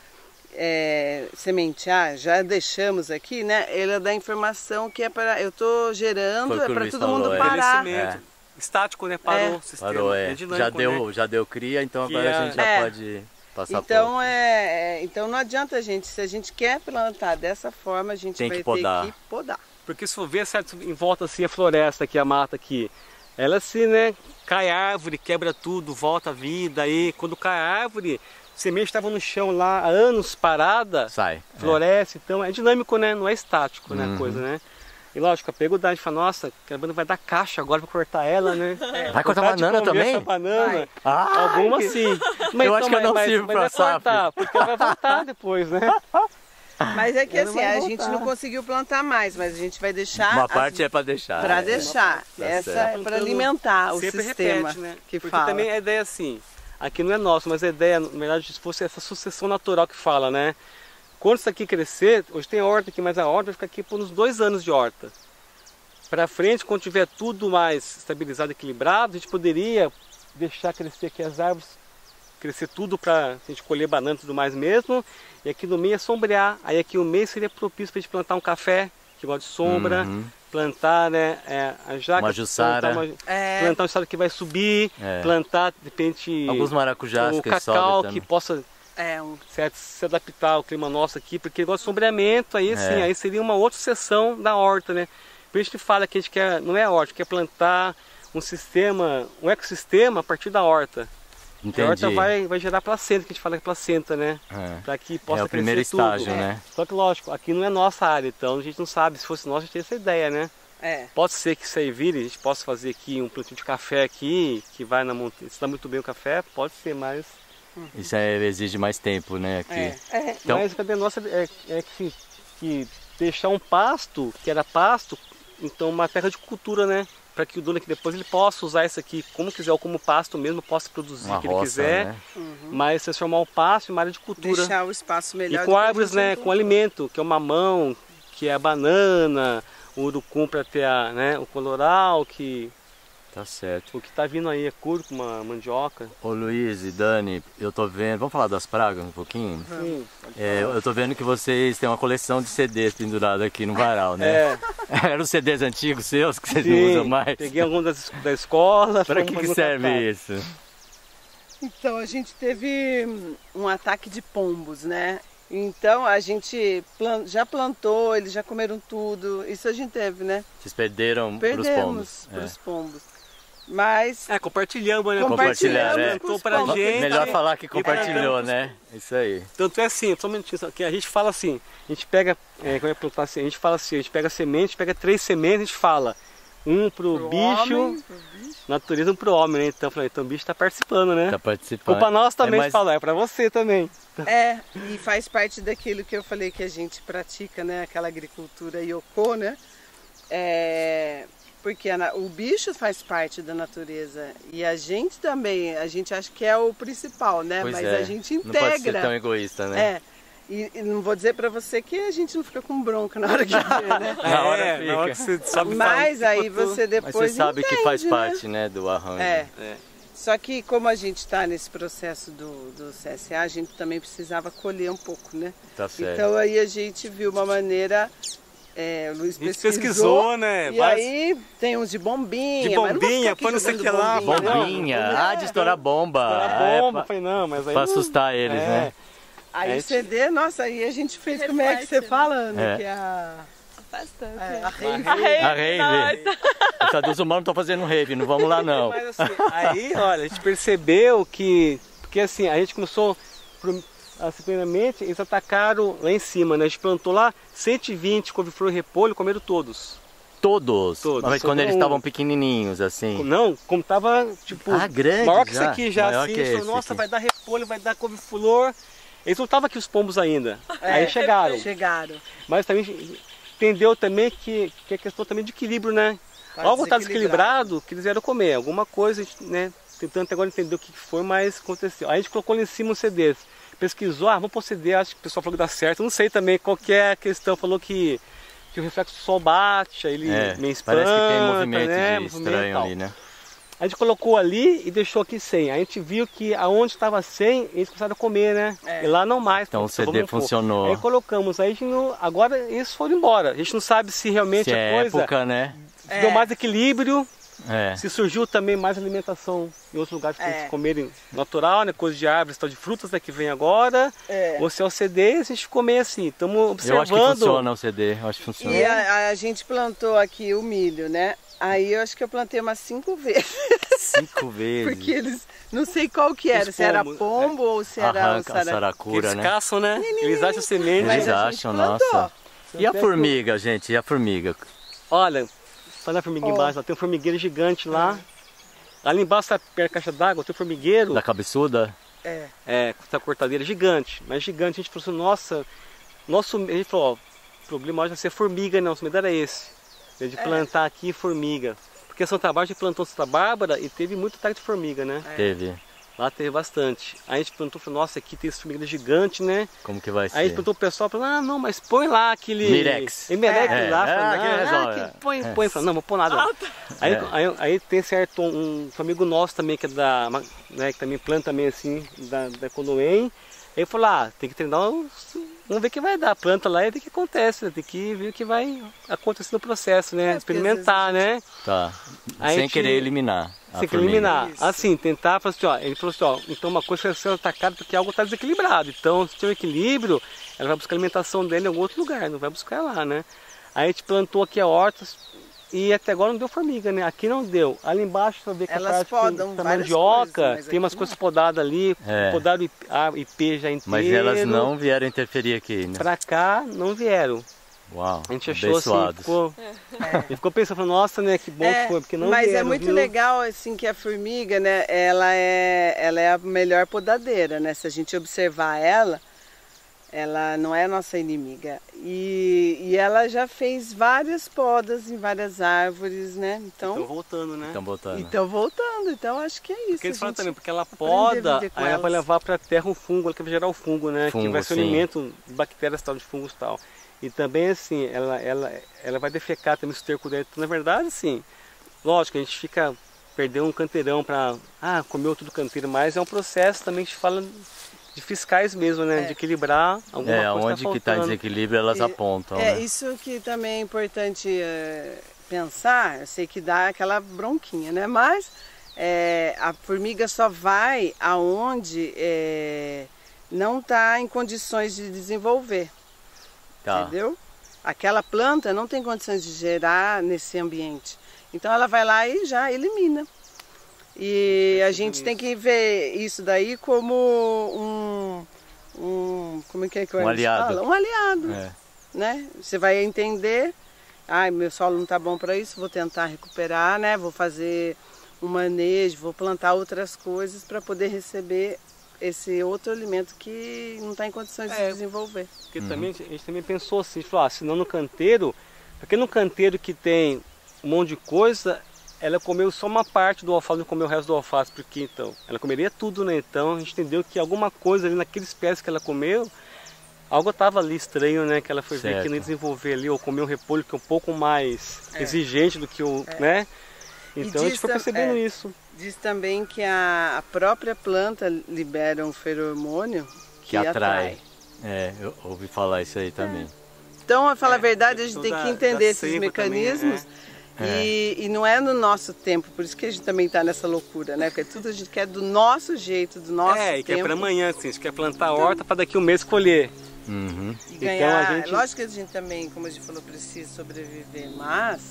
é, sementear, já deixamos aqui, né? Ela dá informação que é para. Eu estou gerando, Foi o é que o para Luiz todo falou, mundo é. parar. Envelhecimento. Estático, né? Parou É. o sistema. Parou, é. dinâmico, já, deu, né? já deu cria, então Que agora é- a gente já É. pode passar Então, por... é, é, então não adianta a gente, se a gente quer plantar dessa forma, a gente Tem vai que podar. ter que podar. Porque se for ver certo, em volta assim a floresta aqui, a mata aqui, ela assim, né, cai árvore, quebra tudo, volta a vida, aí quando cai a árvore, a semente estava no chão lá há anos parada, Sai. floresce, então é dinâmico, né, não é estático, né, Uhum. a coisa, né. E lógico, a pego da gente fala, nossa, a banda vai dar caixa agora para cortar ela, né. Vai cortar Vontade de banana comer também? essa banana. Ah, Alguma sim. Mas, Eu acho que eu não mas, sirvo mas pra vai cortar, safra. porque vai voltar depois, né. Mas é que Ela assim, vai a voltar. gente não conseguiu plantar mais, mas a gente vai deixar Uma as- parte é para deixar. pra é. deixar. Tá Essa certo. é para alimentar o Sempre sistema repete, né? que Porque fala. também a ideia é assim, aqui não é nosso, mas a ideia, na verdade, se fosse essa sucessão natural que fala, né? Quando isso aqui crescer, hoje tem horta aqui, mas a horta vai ficar aqui por uns dois anos de horta. Para frente, quando tiver tudo mais estabilizado, equilibrado, a gente poderia deixar crescer aqui as árvores, crescer tudo para a gente colher banana e tudo mais mesmo. E aqui no meio é sombrear. Aí aqui o meio seria propício para a gente plantar um café, que gosta de sombra, Uhum. plantar, né, é, a jaca, Uma jussara. plantar, uma, É. plantar um estado que vai subir, É. plantar, de repente, Alguns maracujás o que cacau sobem que também. possa É um certo, se adaptar ao clima nosso aqui, porque ele gosta de sombreamento, aí sim, É. aí seria uma outra seção da horta, né? Por isso que a gente fala que a gente quer, não é a horta, quer plantar um sistema, um ecossistema a partir da horta. E a horta Entendi. vai, vai gerar placenta, que a gente fala que é placenta, né? É. Para que possa É o primeiro crescer tudo. estágio, né? Só que lógico, aqui não é nossa área, então a gente não sabe, se fosse nossa a gente teria essa ideia, né? é. Pode ser que isso aí vire, a gente possa fazer aqui um plantio de café aqui, que vai na montanha, se dá muito bem o café, pode ser, mas Uhum. Isso é, exige mais tempo, né? Aqui. É. É, Então- mas a nossa é, é que, que deixar um pasto, que era pasto, então uma terra de cultura, né? Para que o dono aqui depois ele possa usar isso aqui como quiser, ou como pasto mesmo, possa produzir Uma o que ele roça, quiser, né? mas transformar o pasto em uma área de cultura. Deixar o espaço melhor. E com do que a árvores, gente né, encontrou. com alimento, que é o mamão, que é a banana, o urucum para ter a, né, o coloral, que Tá certo. o que tá vindo aí é cúrcuma, mandioca. Ô Luiz e Dani, eu tô vendo, vamos falar das pragas um pouquinho? Sim. É, eu eu tô vendo que vocês têm uma coleção de C Ds pendurada aqui no varal, né? É, Eram os C Ds antigos seus que vocês não sim, usam mais? peguei alguns das, da escola. Para fomos que, que fazendo serve catado. isso? Então, a gente teve hum, um ataque de pombos, né? Então, a gente plan- já plantou, eles já comeram tudo. Isso a gente teve, né? Vocês perderam pros Perdemos pombos. para os É. pombos. Mas É, compartilhamos, né? Compartilhar, compartilhamos é. com os Então, pra pombos. gente- Melhor falar que E pra- compartilhou, né? Isso aí. Tanto é assim, só um minutinho, só que a gente fala assim, a gente pega, é, como é plantar assim, a gente fala assim, a gente pega semente, pega três sementes, a gente fala, um pro, Pro bicho, homem, pro bicho. natureza, um pro homem, né? Então eu falei, então o bicho tá participando, né? Tá participando. Culpa nossa também, É, a mas gente fala, é pra você também. É, e faz parte daquilo que eu falei que a gente pratica, né? Aquela agricultura Yoko, né? É, porque a na- o bicho faz parte da natureza e a gente também, a gente acha que é o principal, né? Pois Mas é, a gente não pode ser integra. tão egoísta, né? É. E, e não vou dizer pra você que a gente não fica com bronca na hora que vê, né? Na hora é, fica. na hora que você sobe Mas fala, aí tipo, tu- você depois Mas você sabe que faz entende, né? parte, né, do arranjo. É. É. Só que como a gente está nesse processo do, do C S A, a gente também precisava colher um pouco, né? Tá certo. Então aí a gente viu uma maneira, é, o Luiz A gente pesquisou, pesquisou, né? e várias- aí tem uns de bombinha, De mas não vou bombinha, ficar aqui põe não sei o jogando que lá, bombinha, não. Bombinha. Ah, de estourar bomba. Era É, bomba, pra- falei, não, mas aí pra não- assustar eles, é. né? Aí É, o C D, nossa, aí a gente fez, como é que você fala, Ana? É. Que é a, Bastante. é, a rave. A rave. Os adultos humanos estão fazendo rave, não vamos lá não. Mas assim, aí, olha, a gente percebeu que, porque assim, a gente começou, pro- assim, primeiramente, eles atacaram lá em cima, né? A gente plantou lá cento e vinte couve-flor e repolho, comeram todos. Todos. Todos. Mas quando Sobrou eles um. estavam pequenininhos, assim. Não, como tava, tipo, Ah, grande maior que já. isso aqui já, Maior assim, que a gente falou, esse nossa, aqui. vai dar repolho, vai dar couve-flor. Eles não estavam aqui os pombos ainda. É, Aí chegaram. Chegaram. Mas também entendeu também que, que é questão também de equilíbrio, né? Tá Algo está desequilibrado. desequilibrado que eles vieram comer. Alguma coisa, a gente, né? Tentando até agora entender o que foi, mas aconteceu. Aí a gente colocou lá em cima os C Ds. Pesquisou, ah, vamos pôr C D, acho que o pessoal falou que dá certo. Não sei também qual que é a questão. Falou que, que o reflexo do sol bate, aí ele É, meio espanta, parece que tem movimento né? de Movimento e estranho tal. ali, né? A gente colocou ali e deixou aqui sem. A gente viu que aonde estava sem, eles começaram a comer, né? É. E lá não mais. Então o porque C D vamos pôr. funcionou. Aí colocamos, aí a gente não, agora eles foram embora. A gente não sabe se realmente Se a é coisa época, né? É. deu mais equilíbrio, É. se surgiu também mais alimentação em outros lugares para É. eles comerem natural, né? Coisa de árvores, tal de frutas né, que vem agora. É. Ou se é o C D, a gente comer assim. Estamos Eu observando. acho que funciona o C D, eu acho que funciona. E a, a gente plantou aqui o milho, né? Aí eu acho que eu plantei umas cinco vezes. Cinco vezes. Porque eles, não sei qual que era, Os se era pombos, pombo ou se era o Arranca a sara... Que saracura, eles né? caçam, né? Eles acham semente. Mas Eles a gente acham, plantou. nossa. E a formiga, gente? E a formiga? Olha, olha a formiguinha Ó. embaixo, lá tem um formigueiro gigante lá. Ali embaixo, tá perto da caixa d'água, tem um formigueiro. Da cabeçuda? É. É, com essa cortadeira gigante, mas gigante. A gente falou assim, nossa, nosso, a gente falou, ó, o problema hoje vai ser formiga, não, o medo era esse. De plantar aqui formiga. Porque Santa Bárbara a gente plantou Santa Bárbara e teve muito ataque de formiga, né? Teve. Lá teve bastante. Aí a gente plantou, falou, nossa, aqui tem esse formiga gigante, né? Como que vai Aí a gente ser? perguntou o pessoal, falou, ah, não, mas põe lá aquele... Mirex. E Mirex É, lá, é, falou, aquele ah, resolve, ah, é. que põe, põe. Falou, não, vou pôr nada. Aí, É. aí, aí tem certo um, um amigo nosso também, que é da, né, que também planta também assim, da, da Conoem. Aí falou, ah, tem que treinar, os- vamos ver o que vai dar. Planta lá e ver o que acontece, né? Tem que ver o que vai acontecer no processo, né? É, porque Experimentar, às vezes a né? Tá. A Sem gente- querer eliminar. a Tem que formiga. eliminar. Isso. Assim, tentar, falar assim, ó, ele falou assim, ó, então uma coisa vai ser atacada porque algo está desequilibrado. Então, se tem um equilíbrio, ela vai buscar a alimentação dele em algum outro lugar, não vai buscar lá, né? Aí a gente plantou aqui a horta e até agora não deu formiga, né? Aqui não deu. Ali embaixo você vê que Elas a parte podam que tá várias mandioca, coisas, mas tem umas aqui coisas podadas ali, É. podaram I P- a I P já inteiro. Mas elas não vieram interferir aqui, né? Pra cá não vieram. Uau, a gente achou assim, ficou, é. ficou pensando, nossa, né, que bom é, que foi, porque não Mas vieram, é muito viu? legal, assim, que a formiga, né, ela é, ela é a melhor podadeira, né, se a gente observar ela, ela não é nossa inimiga. E, e ela já fez várias podas em várias árvores, né, então... Estão voltando, né? Estão voltando. Estão voltando, então acho que é isso. Porque eles falam também, porque ela poda, aí ela vai levar para a terra um fungo, ela quer gerar o fungo, né, fungo, que vai ser o alimento de bactérias tal, de fungos tal. E também assim, ela, ela, ela vai defecar também o esterco dela. Então, na verdade, assim, lógico, a gente fica perdendo um canteirão para ah, comer tudo canteiro, mas é um processo também que a gente fala de fiscais mesmo, né? É. De equilibrar alguma é, coisa. Onde que está em desequilíbrio, elas e, apontam. É, né? Isso que também é importante é, pensar, eu sei que dá aquela bronquinha, né? Mas é, a formiga só vai aonde é, não está em condições de desenvolver. Tá. Entendeu? Aquela planta não tem condições de gerar nesse ambiente. Então ela vai lá e já elimina. E a gente tem que ver isso daí como um, um como é que é que um a gente aliado. fala? Um aliado. É. Né? Você vai entender, ai, meu solo não está bom para isso, vou tentar recuperar, né? Vou fazer um manejo, vou plantar outras coisas para poder receber esse outro alimento que não está em condições é, de desenvolver. Porque uhum. também, a gente também pensou assim, falou, ah, senão no canteiro, porque no canteiro que tem um monte de coisa, ela comeu só uma parte do alface, não comeu o resto do alface, porque então, ela comeria tudo, né? Então a gente entendeu que alguma coisa ali naqueles pés que ela comeu, algo estava ali estranho, né? Que ela foi certo. ver que nem desenvolver ali, ou comer um repolho que é um pouco mais é. exigente do que o, é. né? Então a gente foi percebendo é, isso. Diz também que a, a própria planta libera um feromônio que, que atrai. atrai. É, eu ouvi falar isso aí também. É. Então, a falar é, a verdade, a gente tem da, que entender esses mecanismos também, é. e, é. e não é no nosso tempo, por isso que a gente também está nessa loucura, né? Porque tudo a gente quer do nosso jeito, do nosso é, tempo. É, e quer para amanhã, assim, a gente quer plantar a horta para daqui um mês colher. Uhum. E ganhar, então, a gente... lógico que a gente também, como a gente falou, precisa sobreviver, mas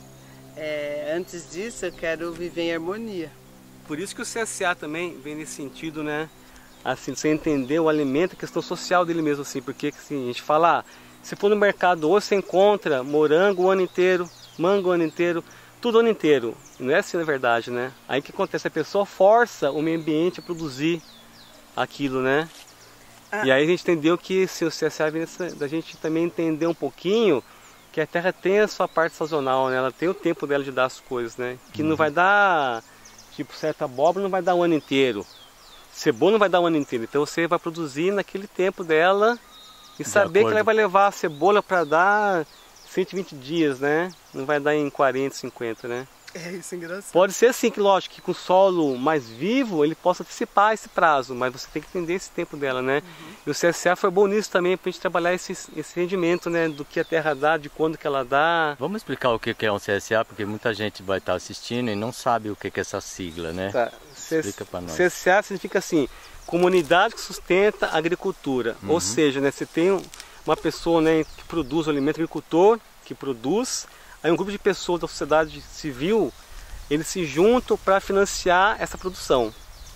é, antes disso eu quero viver em harmonia. Por isso que o C S A também vem nesse sentido, né? Assim, você entender o alimento, a questão social dele mesmo, assim, porque assim, a gente fala, ah, se for no mercado hoje você encontra morango o ano inteiro, mango o ano inteiro, tudo o ano inteiro. Não é assim na verdade, né? Aí o que acontece? A pessoa força o meio ambiente a produzir aquilo, né? Ah. E aí a gente entendeu que se o C S A vem da gente também entender um pouquinho que a terra tem a sua parte sazonal, né? Ela tem o tempo dela de dar as coisas, né? Que uhum. não vai dar, tipo, certa abóbora não vai dar o ano inteiro. Cebola não vai dar o ano inteiro. Então você vai produzir naquele tempo dela e de saber acordo. que ela vai levar a cebola para dar cento e vinte dias, né? Não vai dar em quarenta, cinquenta, né? É isso, é engraçado. Pode ser assim, que lógico, que com o solo mais vivo ele possa antecipar esse prazo, mas você tem que entender esse tempo dela, né? Uhum. E o C S A foi bom nisso também, para a gente trabalhar esse, esse rendimento, né? Do que a terra dá, de quando que ela dá. Vamos explicar o que é um C S A, porque muita gente vai estar assistindo e não sabe o que é essa sigla, né? Tá. Explica para nós. C S A significa assim, comunidade que sustenta a agricultura. Uhum. Ou seja, né, você tem uma pessoa, né, que produz o alimento, agricultor que produz, aí um grupo de pessoas da sociedade civil, eles se juntam para financiar essa produção,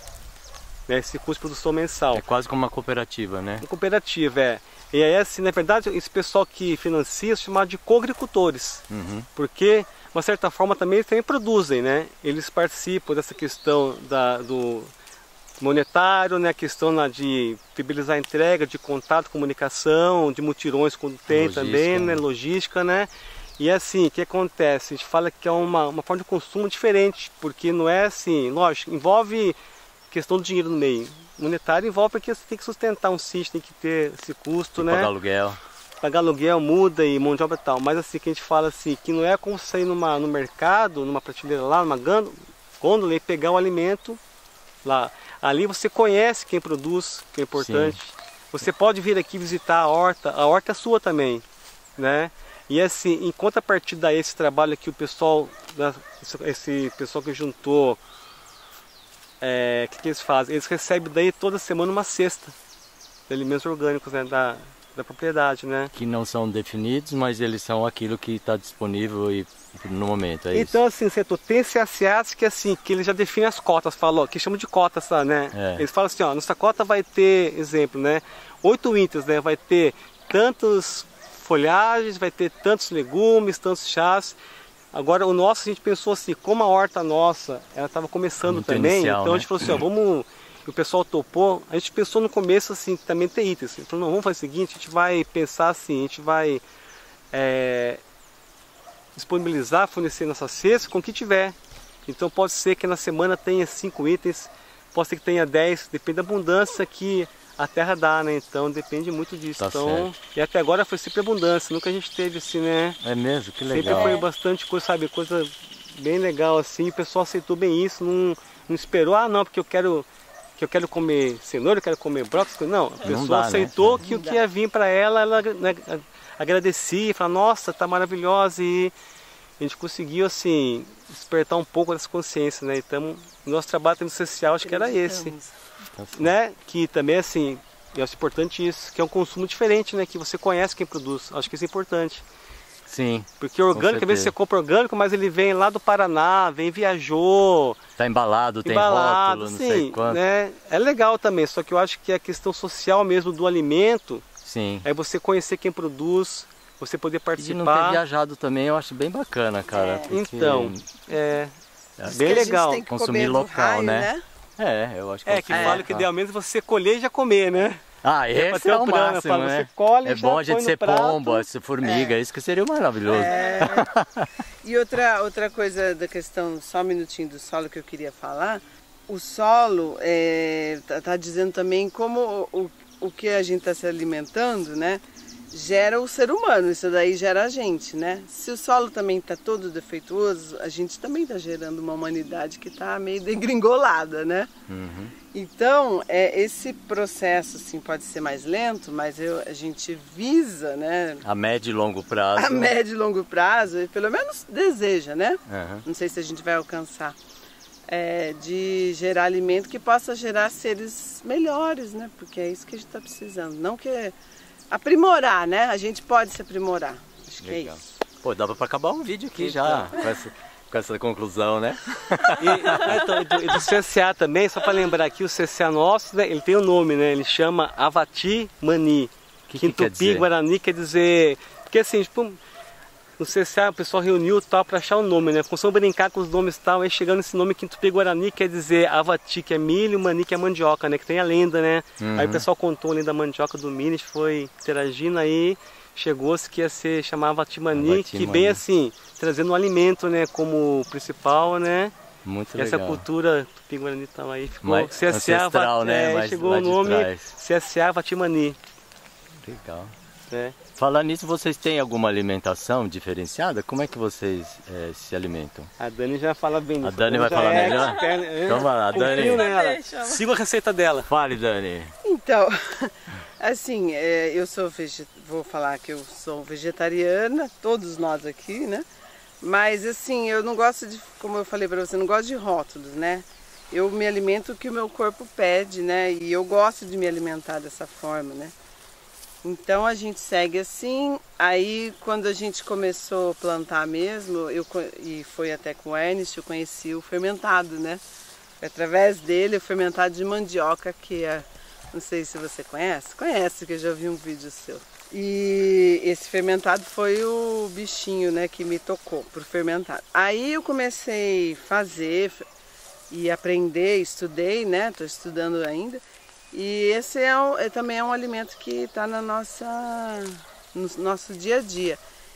né, esse custo de produção mensal. É quase como uma cooperativa, né? Uma cooperativa, é. E aí, assim, na verdade, esse pessoal que financia é chamado de co-agricultores, uhum. porque, de uma certa forma, também eles também produzem, né? Eles participam dessa questão da, do monetário, né? A questão né, de viabilizar a entrega, de contato, comunicação, de mutirões quando tem logística, também, né? Logística, né? E assim, o que acontece? A gente fala que é uma, uma forma de consumo diferente, porque não é assim, lógico, envolve questão do dinheiro no meio. Monetário envolve porque você tem que sustentar um sítio, tem que ter esse custo, né? Pagar aluguel. Pagar aluguel, muda e mão de obra e tal. Mas assim, que a gente fala assim, que não é como sair numa, no mercado, numa prateleira lá, numa gôndola e pegar o alimento lá. Ali você conhece quem produz, que é importante. Sim. Você pode vir aqui visitar a horta, a horta é sua também, né? E assim, em contrapartida a esse trabalho aqui, o pessoal, esse pessoal que juntou, é, que, que eles fazem? Eles recebem daí toda semana uma cesta de alimentos orgânicos, né, da, da propriedade, né? Que não são definidos, mas eles são aquilo que está disponível e, no momento, é então, isso? Assim, setor, tem C S As que assim, que eles já definem as cotas, falam, que chamam de cotas, né? É. Eles falam assim, ó, nossa cota vai ter, exemplo, né? Oito inters, né? Vai ter tantos folhagens, vai ter tantos legumes, tantos chás. Agora o nosso, a gente pensou assim, como a horta nossa, ela estava começando Muito também, inicial, então né? a gente falou assim, ó, vamos... O pessoal topou, a gente pensou no começo assim, também ter itens. Assim, falou, não, vamos fazer o seguinte, a gente vai pensar assim, a gente vai é, disponibilizar, fornecer nossa cesta com o que tiver. Então pode ser que na semana tenha cinco itens, pode ser que tenha dez, depende da abundância que a terra dá, né? Então depende muito disso. Tá então, certo. e até agora foi sempre abundância, nunca a gente teve assim, né? É mesmo? Que Sempre legal. foi bastante coisa, sabe, coisa bem legal assim, o pessoal aceitou bem isso, não, não esperou, ah não, porque eu quero... que eu quero comer cenoura, eu quero comer brócolis, não, a pessoa Não dá, aceitou né? que o que ia vir para ela, ela né, agradecia, falava, nossa, tá maravilhosa, e a gente conseguiu assim despertar um pouco dessa consciência, né? Então, o nosso trabalho também social acho que era esse, né? Que também assim, eu acho importante isso, que é um consumo diferente, né? Que você conhece quem produz, acho que isso é importante. Sim. Porque orgânico, às vezes você compra orgânico, mas ele vem lá do Paraná, vem, viajou. Tá embalado, tem embalado, rótulo, não sim, sei quanto. né? É legal também, só que eu acho que a questão social mesmo do alimento, Sim. é você conhecer quem produz, você poder E de participar. não ter viajado também, eu acho bem bacana, cara. É. porque- Então, é Diz bem que a gente legal. tem que Consumir comer do local, raio, né? É, eu acho que É, que é. fala que idealmente você colher e já comer, né? Ah, pra esse ter é o o plano, máximo, fala, né? você colhe e É já bom a gente põe no ser prato. pombo, ser formiga, isso que seria maravilhoso. É. E outra, outra coisa da questão, só um minutinho do solo que eu queria falar, o solo está tá dizendo também como o, o que a gente está se alimentando, né? Gera o ser humano, isso daí gera a gente, né? Se o solo também está todo defeituoso, a gente também está gerando uma humanidade que está meio degringolada, né? Uhum. Então, é, esse processo assim, pode ser mais lento, mas eu, a gente visa, né? A médio e longo prazo. A médio e longo prazo, e pelo menos deseja, né? Uhum. Não sei se a gente vai alcançar, é, de gerar alimento que possa gerar seres melhores, né? Porque é isso que a gente está precisando. Não que aprimorar, né? A gente pode se aprimorar. Acho que Legal. é isso. Pô, dava pra acabar um vídeo aqui Então. já, com essa, com essa conclusão, né? E, e, então, e do, e do C C A também, só para lembrar aqui, o C C A nosso, né, ele tem o um nome, né? Ele chama Avati Mani. Que Que em que quer Tupi, dizer? Guarani quer dizer... Porque assim, tipo, no C C A o pessoal reuniu tal para achar o nome, né? Começou a brincar com os nomes e tal, aí chegando nesse nome que em Tupi, Guarani quer dizer Avati, que é milho, Mani, que é mandioca, né? Que tem a lenda, né? Uhum. Aí o pessoal contou ali da mandioca do milho, a gente foi interagindo aí, chegou-se que ia ser, chamar Avati Mani, Avati que Mani. bem assim, trazendo o alimento, né? Como principal, né? Muito E essa legal. cultura Tupi-Guarani tal aí ficou Mais C S A, ancestral, né? é, Mais chegou lá o de nome trás. C S A Vatimani, Legal. né? Falar nisso, vocês têm alguma alimentação diferenciada? Como é que vocês eh, se alimentam? A Dani já fala bem A nisso. Dani já vai falar é melhor? expert, né? Então vai lá, Dani. Confio nela. Deixa. Siga a receita dela. Fale, Dani. Então, assim, é, eu sou vege... vou falar que eu sou vegetariana, todos nós aqui, né? Mas assim, eu não gosto de, como eu falei para você, eu não gosto de rótulos, né? Eu me alimento o que o meu corpo pede, né? E eu gosto de me alimentar dessa forma, né? Então a gente segue assim. Aí quando a gente começou a plantar mesmo, eu, co- e foi até com o Ernest, eu conheci o fermentado, né? Através dele, o fermentado de mandioca, que é, não sei se você conhece, conhece, que eu já vi um vídeo seu. E esse fermentado foi o bichinho, né, que me tocou por fermentado. Aí eu comecei a fazer e aprender, estudei, né? Estou estudando ainda. E esse é, um, é também é um alimento que está na nossa, no nosso dia a dia.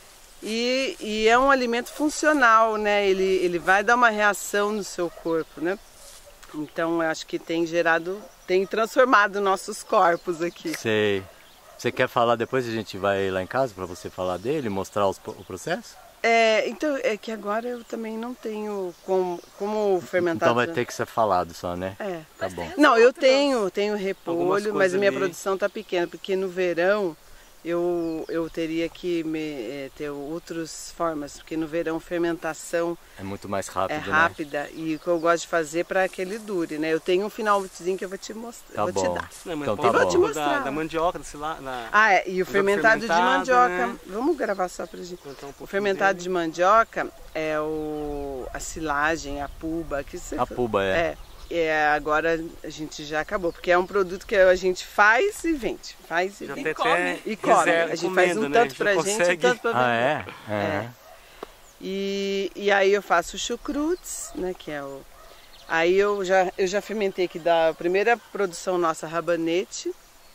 E, e é um alimento funcional, né? Ele, ele vai dar uma reação no seu corpo, né? Então eu acho que tem gerado, tem transformado nossos corpos aqui. Sei. Você quer falar depois? A gente vai lá em casa para você falar dele, mostrar os- o processo? É, então é que agora eu também não tenho como, como fermentar. Então vai ter que ser falado só, né? É. Tá bom. Não, eu tenho, tenho Algumas repolho, coisas mas a minha ali. produção tá pequena, porque no verão eu, eu teria que me, eh, ter outras formas, porque no verão fermentação É muito mais rápido, é né? rápida e o que eu gosto de fazer para que ele dure, né? Eu tenho um finalzinho que eu vou te mostrar, Tá vou bom. te dar. Não, mas Então pode tá falar bom. da- Vou te mostrar. Da, mandioca, da cilá, da... Ah, é, e o Do fermentado de fermentado, mandioca. né? Vamos gravar só pra gente. Contar um O pouquinho fermentado dele. de mandioca é o, a silagem, a puba. Que você A puba, é. É. é, agora a gente já acabou, porque é um produto que a gente faz e vende, faz e, Já vende. tem E come. até E come. reserva, A gente faz um encomenda, né? tanto Já pra gente e consegue. tanto pra vender. Ah, é? É. É. E, e aí eu faço chucrutes, né, que é o... Aí eu já, eu já fermentei aqui da primeira produção nossa, rabanete.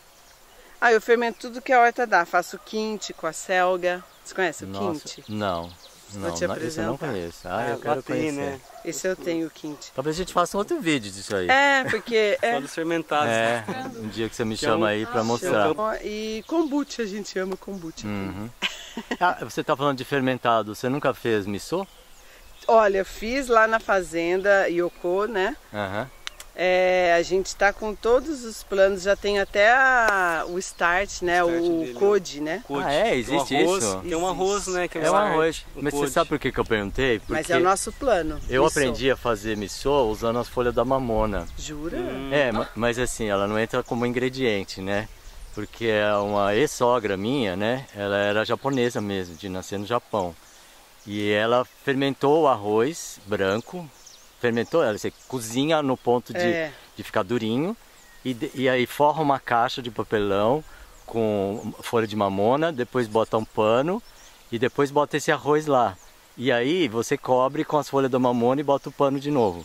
Aí eu fermento tudo que a horta dá, faço quinte com a selga. Você conhece o Nossa, quinte? não. Não, te não, esse eu não apresentar. conheço. Ah, É, eu quero lá tem, conhecer. né? Esse eu tenho o quinte. Talvez a gente faça um outro vídeo disso aí. É, porque... Só É, dos fermentados. É, um dia que você me Que é chama um- aí pra mostrar. e kombucha, a gente ama kombucha. Uhum. Ah, você tá falando de fermentado, você nunca fez missô? Olha, fiz lá na fazenda Yoko, né? Aham. É, a gente está com todos os planos, já tem até a- o start, né? O start o dele, code, né? Code. Ah, é? Tem um Existe arroz, isso? Tem um arroz, né? Que É um arroz. o Mas você code. sabe por que, que eu perguntei? Porque Mas é o nosso plano. eu Isso. aprendi a fazer missô usando as folhas da mamona. Jura? Hum. É, ma- mas assim, ela não entra como ingrediente, né? Porque é uma ex-sogra minha, né? Ela era japonesa mesmo, de nascer no Japão. E ela fermentou o arroz branco, fermentou, ela você cozinha no ponto de, É. de ficar durinho, e, de- e aí forra uma caixa de papelão com folha de mamona, depois bota um pano e depois bota esse arroz lá. E aí você cobre com as folhas da mamona e bota o pano de novo.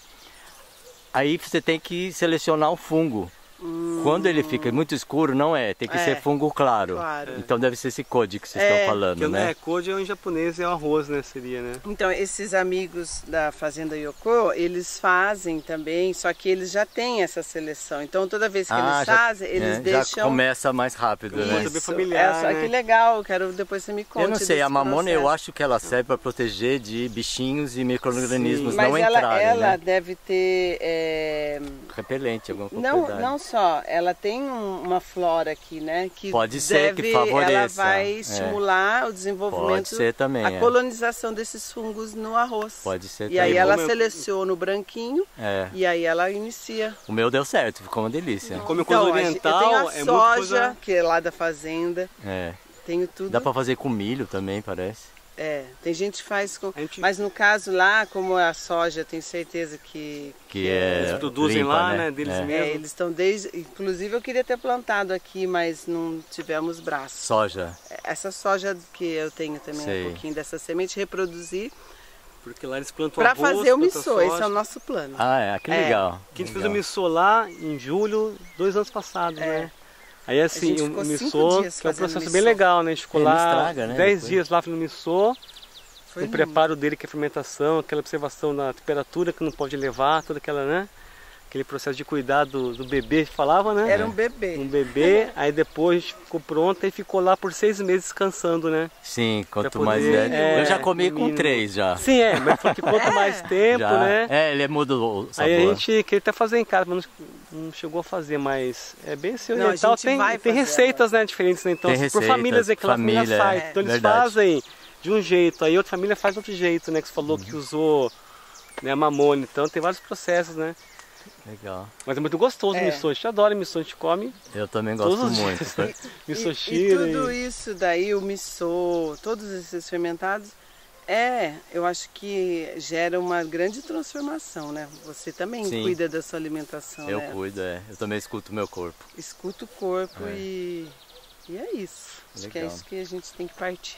Aí você tem que selecionar o fungo. Quando ele fica muito escuro, não é, tem que É. ser fungo claro. Claro. Então deve ser esse code que vocês É. estão falando, Que, né? né? Code é em japonês, é o arroz, né? Seria, né? Então, esses amigos da Fazenda Yoko, eles fazem também, só que eles já têm essa seleção. Então, toda vez que Ah, eles já- fazem, eles é, deixam... já começa mais rápido, Uma né? coisa bem familiar, é, só né? que legal, quero depois você me conte Eu não sei, desse a mamona eu processo. acho que ela serve para proteger de bichinhos e micro-organismos Sim. Mas não ela, entrarem, ela né? deve ter... é, Repelente, alguma Não, propriedade. não só, ela tem um- uma flora aqui, né? Que Pode ser que deve, favoreça, ela vai é. estimular o desenvolvimento, Pode ser também, a é. colonização desses fungos no arroz. Pode ser E aí também. ela Como eu- seleciona o branquinho É. e aí ela inicia. O meu deu certo, ficou uma delícia. Come coisa Então, a gente- oriental, eu tenho a é muita soja, coisa... que é lá da fazenda, É. tenho tudo. Dá para fazer com milho também, parece. É, tem gente que faz com... A gente- Mas no caso lá, como é a soja, tenho certeza que... Que é Eles produzem limpa, lá, né? né, deles É. mesmo. É, eles estão desde... Inclusive eu queria ter plantado aqui, mas não tivemos braço. Soja. Essa soja que eu tenho também, Sei. um pouquinho dessa semente, reproduzir Porque lá eles plantam para arroz, fazer o plantam missô. Esse é soja. o nosso plano. Ah, é, que É. legal. Que a gente fez legal. o missô lá em julho, dois anos passados, É. né? Aí assim, gente o ficou cinco missô, dias que é um fazendo processo missô. bem legal, né? A gente ficou Ele não lá estraga, né, dez depois? dias lá fazendo missô, Foi o lindo. preparo dele que é a fermentação, aquela observação da temperatura que não pode levar, toda aquela, né? Aquele processo de cuidar do, do bebê, que falava, né? Era um bebê. Um bebê, aí depois a gente ficou pronto e ficou lá por seis meses descansando, né? Sim, quanto Pra mais poder- velho. é, eu já comi no com mínimo. três já. Sim, é, mas falou que quanto mais tempo, já. né? É, ele muda o sabor. Aí a gente queria até fazer em casa, mas não, não chegou a fazer, mas é bem assim, Não, a oriental gente tem, vai tem fazer receitas, né, diferentes, né? Então, Tem assim, por receitas, famílias é que lá a família família, faz. é. Então eles Verdade. fazem de um jeito, aí outra família faz de outro jeito, né? Que você falou Uhum. que usou, né, a mamona, então tem vários processos, né? Legal. Mas é muito gostoso o É. missô, a gente adora missô, a gente come Eu também todos gosto os muito. dias, tá? né? Missô E, e shira tudo e... isso daí, o missô, todos esses fermentados, é, eu acho que gera uma grande transformação, né? Você também Sim. cuida da sua alimentação, Eu né? cuido, é. Eu também escuto o meu corpo. Escuta o corpo É. e, e é isso. Acho que é Legal. isso que a gente tem que partir.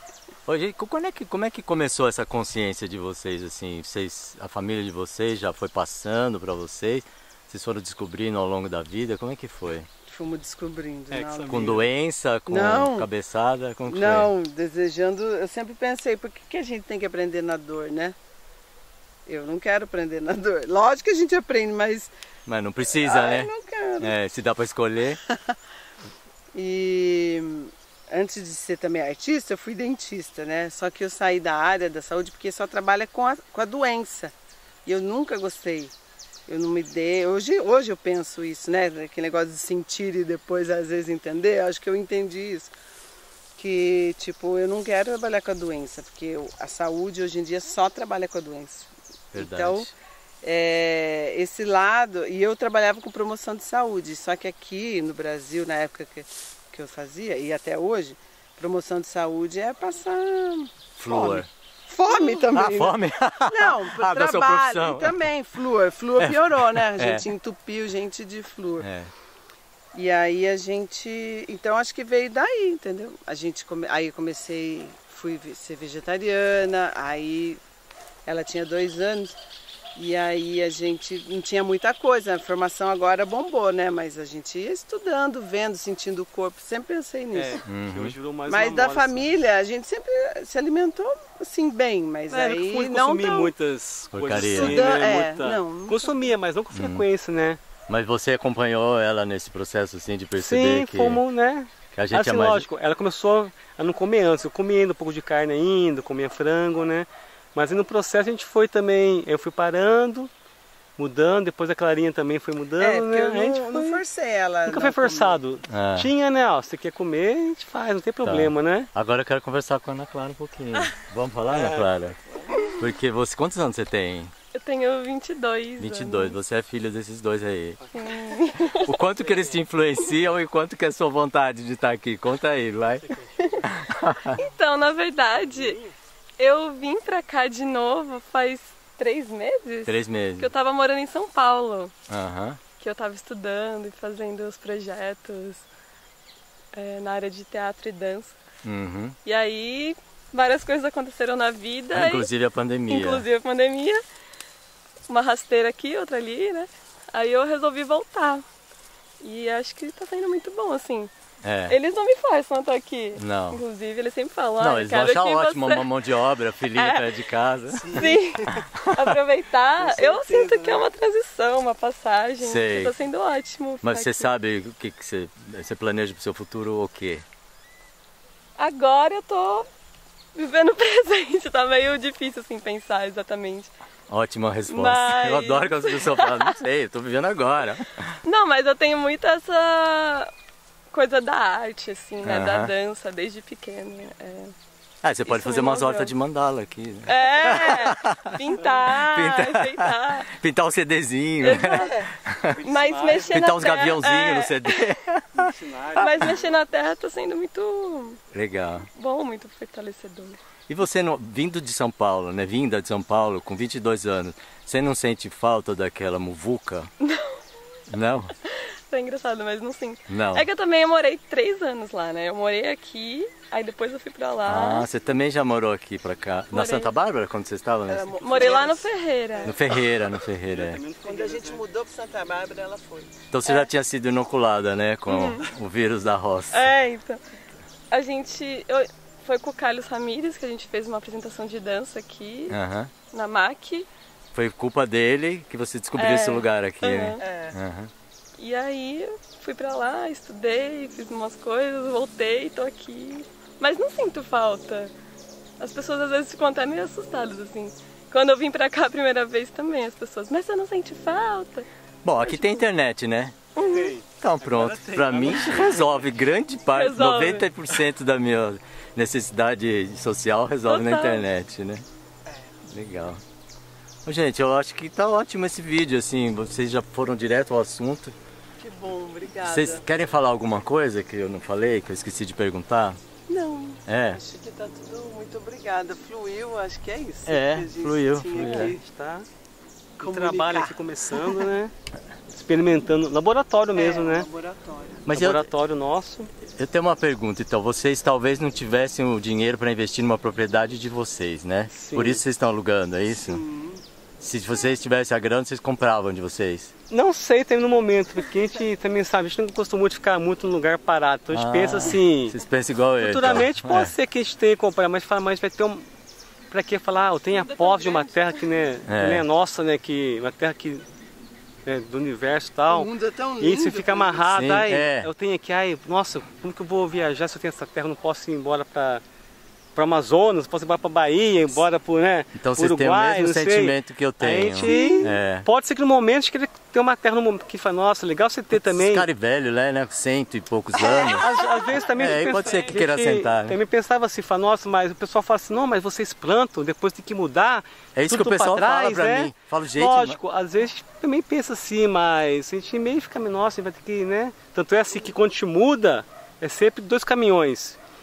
Ô, gente, como é, que, como é que começou essa consciência de vocês, assim? Vocês, a família de vocês já foi passando para vocês? Vocês foram descobrindo ao longo da vida? Como é que foi? Fomos descobrindo. É, que não, sabia. Com doença, com Não. cabeçada? Como que Não, desejando. Eu sempre pensei, por que, que a gente tem que aprender na dor, né? Eu não quero aprender na dor. Lógico que a gente aprende, mas. foi? Mas não precisa, ah, né? Eu não quero. É, se dá para escolher. E antes de ser também artista, eu fui dentista, né? Só que eu saí da área da saúde porque só trabalha com a, com a doença. E eu nunca gostei. Eu não me dei. Hoje, hoje eu penso isso, né? Aquele negócio de sentir e depois às vezes entender. Acho que eu entendi isso. Que, tipo, eu não quero trabalhar com a doença, porque eu- a saúde hoje em dia só trabalha com a doença. Verdade. Então, é, esse lado. E eu trabalhava com promoção de saúde. Só que aqui no Brasil, na época que, que eu fazia, e até hoje, promoção de saúde é passar Flúor. fome. fome também. Ah, fome? Não, ah, da sua trabalho. profissão. E também, flúor. Flúor É. piorou, né? A gente É. entupiu gente de flúor. É. E aí a gente... Então acho que veio daí, entendeu? A gente come... Aí eu comecei, fui ser vegetariana, aí ela tinha dois anos. E aí a gente não tinha muita coisa, a formação agora bombou, né? Mas a gente ia estudando, vendo, sentindo o corpo, sempre pensei nisso. É, uhum. que hoje virou mais Mas uma da moda, família, a gente sempre se alimentou assim bem, mas assim. É, aí não fui não consumir tão... muitas coisas Porcaria. assim, Estudando, né? é, Muita... não, não- Consumia, mas não com frequência, né? Mas você acompanhou ela nesse processo assim de perceber Sim, que, fomos, né? que a gente Assim, é mais... lógico, ela começou a não comer antes, eu comia ainda um pouco de carne ainda, comia frango, né? Mas aí no processo a gente foi também, eu fui parando, mudando, depois a Clarinha também foi mudando, É, porque né? eu A gente não, não foi... forcei ela. Nunca não foi comer. forçado. Ah. Tinha, né? Ó, você quer comer, a gente faz, não tem problema, né? Agora eu quero conversar com a Ana Clara um pouquinho. Vamos falar, É. Ana Clara? Porque você, quantos anos você tem? Eu tenho vinte e dois. vinte e dois, anos. você é filha desses dois aí. Sim. O quanto que eles te influenciam e quanto que é a sua vontade de estar aqui? Conta aí, vai. Então, na verdade, eu vim pra cá de novo faz três meses. Três meses. Que eu tava morando em São Paulo. Aham. Que eu tava estudando e fazendo os projetos é, na área de teatro e dança. Uhum. E aí, várias coisas aconteceram na vida. Ah, inclusive a pandemia. E, inclusive a pandemia. Uma rasteira aqui, outra ali, né? Aí eu resolvi voltar. E acho que tá saindo muito bom, assim. É. Eles não me forçam a estar aqui. Não. Inclusive, eles sempre falam, Não, ah, eles vão quero achar que ótimo você... uma mão de obra, filhinha É. perto de casa. Sim, aproveitar. Com Eu certeza, sinto que é né? uma transição, uma passagem. Sei. Que tá sendo ótimo. Mas ficar você aqui. sabe o que, que você, você planeja pro seu futuro o quê? Agora eu tô vivendo o presente, tá meio difícil assim pensar exatamente. Ótima resposta. Mas- Eu adoro quando as pessoas falam, não sei, eu tô vivendo agora. Não, mas eu tenho muito essa coisa da arte, assim, né? Da Aham. dança, desde pequena. É, Ah, você pode Isso fazer me umas moveu. hortas de mandala aqui. Né? é pintar, Pintar. enfeitar. Pintar um CDzinho, né? Mas mexer Pintar na uns terra, gaviãozinhos é, no C D. Mas mexer na terra tá sendo muito Legal. bom, muito fortalecedor. E você, não- vindo de São Paulo, né? Vinda de São Paulo, com vinte e dois anos, você não sente falta daquela muvuca? Não. Não? É engraçado, mas não sinto. Não. É que eu também morei três anos lá, né? Eu morei aqui, aí depois eu fui pra lá. Ah, você também já morou aqui pra cá? Na Morei. Santa Bárbara, quando você estava? Né? Morei lá no Ferreira. No Ferreira, no Ferreira, é. Quando a gente mudou para Santa Bárbara, ela foi. Então você já tinha sido inoculada, né? Com o vírus da roça. É, então. A gente. Eu, foi com o Carlos Ramírez que a gente fez uma apresentação de dança aqui, Aham. na M A C. Foi culpa dele que você descobriu É. esse lugar aqui, né? Aham. É. Aham. E aí eu fui pra lá, estudei, fiz umas coisas, voltei, tô aqui. Mas não sinto falta. As pessoas às vezes ficam até meio assustadas, assim. Quando eu vim pra cá a primeira vez também, as pessoas, mas você não sente falta? Bom, aqui tem internet, né? Então pronto, tem, pra agora mim resolve grande parte, Resolve. noventa por cento da minha necessidade social resolve na Total. internet, né? Legal. Ô, gente, eu acho que tá ótimo esse vídeo, assim, vocês já foram direto ao assunto. Que bom, obrigada. Vocês querem falar alguma coisa que eu não falei, que eu esqueci de perguntar? Não. É, Acho que tá tudo muito obrigada. Fluiu, acho que é isso. É, que a gente fluiu, tinha fluiu. que A gente tá o comunicar. trabalho aqui começando, né? Experimentando, laboratório mesmo, É, né? laboratório. mas eu, Laboratório nosso. eu tenho uma pergunta, então, vocês talvez não tivessem o dinheiro para investir numa propriedade de vocês, né? Sim. Por isso vocês estão alugando, é isso? Se vocês tivessem a grana, vocês compravam de vocês? Não sei, tem no momento, porque a gente também sabe, a gente não costuma de ficar muito no lugar parado. Então a gente Ah, pensa assim, Vocês pensam igual eu, futuramente então. pode É. ser que a gente tenha que comprar, mas fala, mas vai ter um. Pra que falar, ah, eu tenho a posse de uma terra que, né, que É. nem é nossa, né? Que, uma terra que. Né, do universo e tal. O mundo é tão lindo. E você fica amarrado, Sim, ai, é. eu tenho aqui, ai, nossa, como que eu vou viajar se eu tenho essa terra? Eu não posso ir embora pra. Para Amazonas, posso ir embora para Bahia, embora por, né, Então pro vocês têm o Uruguai, mesmo não sei. sentimento que eu tenho. A gente É. pode ser que no momento a gente queira ter uma terra no momento que fala, nossa, legal você ter também. Esse cara é velho, né? né, Cento e poucos anos. Às, às vezes também É, a gente aí pode pensa- ser que a queira gente assentar, né? Também pensava assim, fala, nossa, mas o pessoal fala assim, não, mas vocês plantam, depois tem que mudar. É isso tudo que o pessoal pra trás, fala pra né? mim. Falo, gente, Lógico, às vezes a gente também pensa assim, mas a gente meio fica, nossa, vai ter que, né? Tanto é assim que quando a gente muda, é sempre dois caminhões.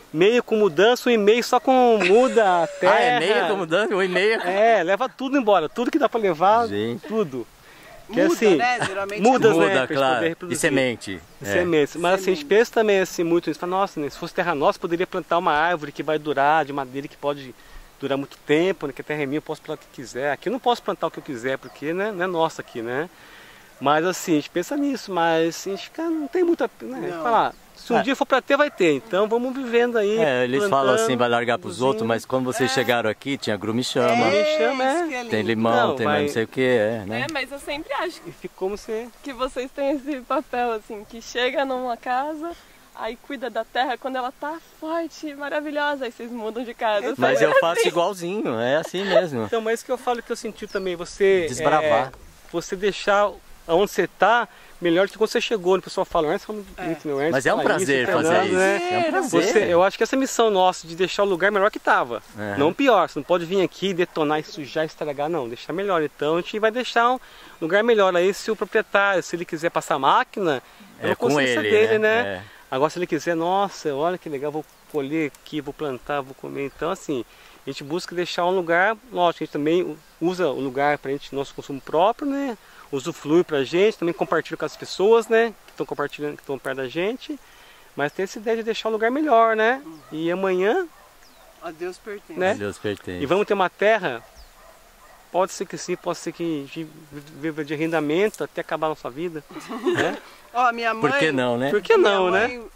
meio com mudança, um e-mail só com muda a terra. Ah, é meio com mudança? Um e-mail? É, leva tudo embora, tudo que dá pra levar, Gente. tudo. Que Muda, assim, né? Geralmente mudas, Muda, né? Pra gente poder claro. E reproduzir. semente. E É. sementes. Mas assim, a gente pensa também assim, muito nisso. Fala, nossa, né? Se fosse terra nossa, poderia plantar uma árvore que vai durar, de madeira que pode durar muito tempo, né? Que a terra é minha, eu posso plantar o que quiser. Aqui eu não posso plantar o que eu quiser, porque né? Não é nossa aqui, né? Mas assim, a gente pensa nisso, mas a gente fica, não tem muita... Né? Não. Falar, se um É. dia for pra ter, vai ter. Então vamos vivendo aí. É, eles plantando, falam assim, vai largar pros produzindo. outros, mas quando vocês chegaram aqui, tinha grumichama, Me chama, é. isso que é lindo. tem limão, Não, tem vai- mais não sei o que, é, né? É, mas eu sempre acho E fica como se... que vocês têm esse papel, assim, que chega numa casa, aí cuida da terra quando ela tá forte, maravilhosa, aí vocês mudam de casa. Mas Sempre eu faço igualzinho, é assim mesmo. Então, mas isso que eu falo que eu senti também, você... Desbravar. é, você deixar onde você tá melhor do que quando você chegou. O pessoal fala, Ernst, vamos é. Mas é um prazer fazer Fernando, isso. né? É um prazer. Você, eu acho que essa missão nossa de deixar o lugar melhor que estava. É. Não pior. Você não pode vir aqui, detonar, sujar, estragar, não. Deixar melhor. Então a gente vai deixar um lugar melhor. Aí se o proprietário, se ele quiser passar a máquina, é, É uma com consciência ele, dele, né? né? É. Agora se ele quiser, nossa, olha que legal, vou colher aqui, vou plantar, vou comer. Então assim, a gente busca deixar um lugar, lógico, a gente também usa o lugar para a gente, nosso consumo próprio, né? Usufrui pra gente, também compartilha com as pessoas, né? Que estão compartilhando, que estão perto da gente. Mas tem essa ideia de deixar o lugar melhor, né? E amanhã, A Deus pertence. né? Deus pertence. E vamos ter uma terra, pode ser que sim, pode ser que de- viva de arrendamento até acabar a nossa vida, né? Ó, minha mãe... Por que não, né? Por que não, minha né? mãe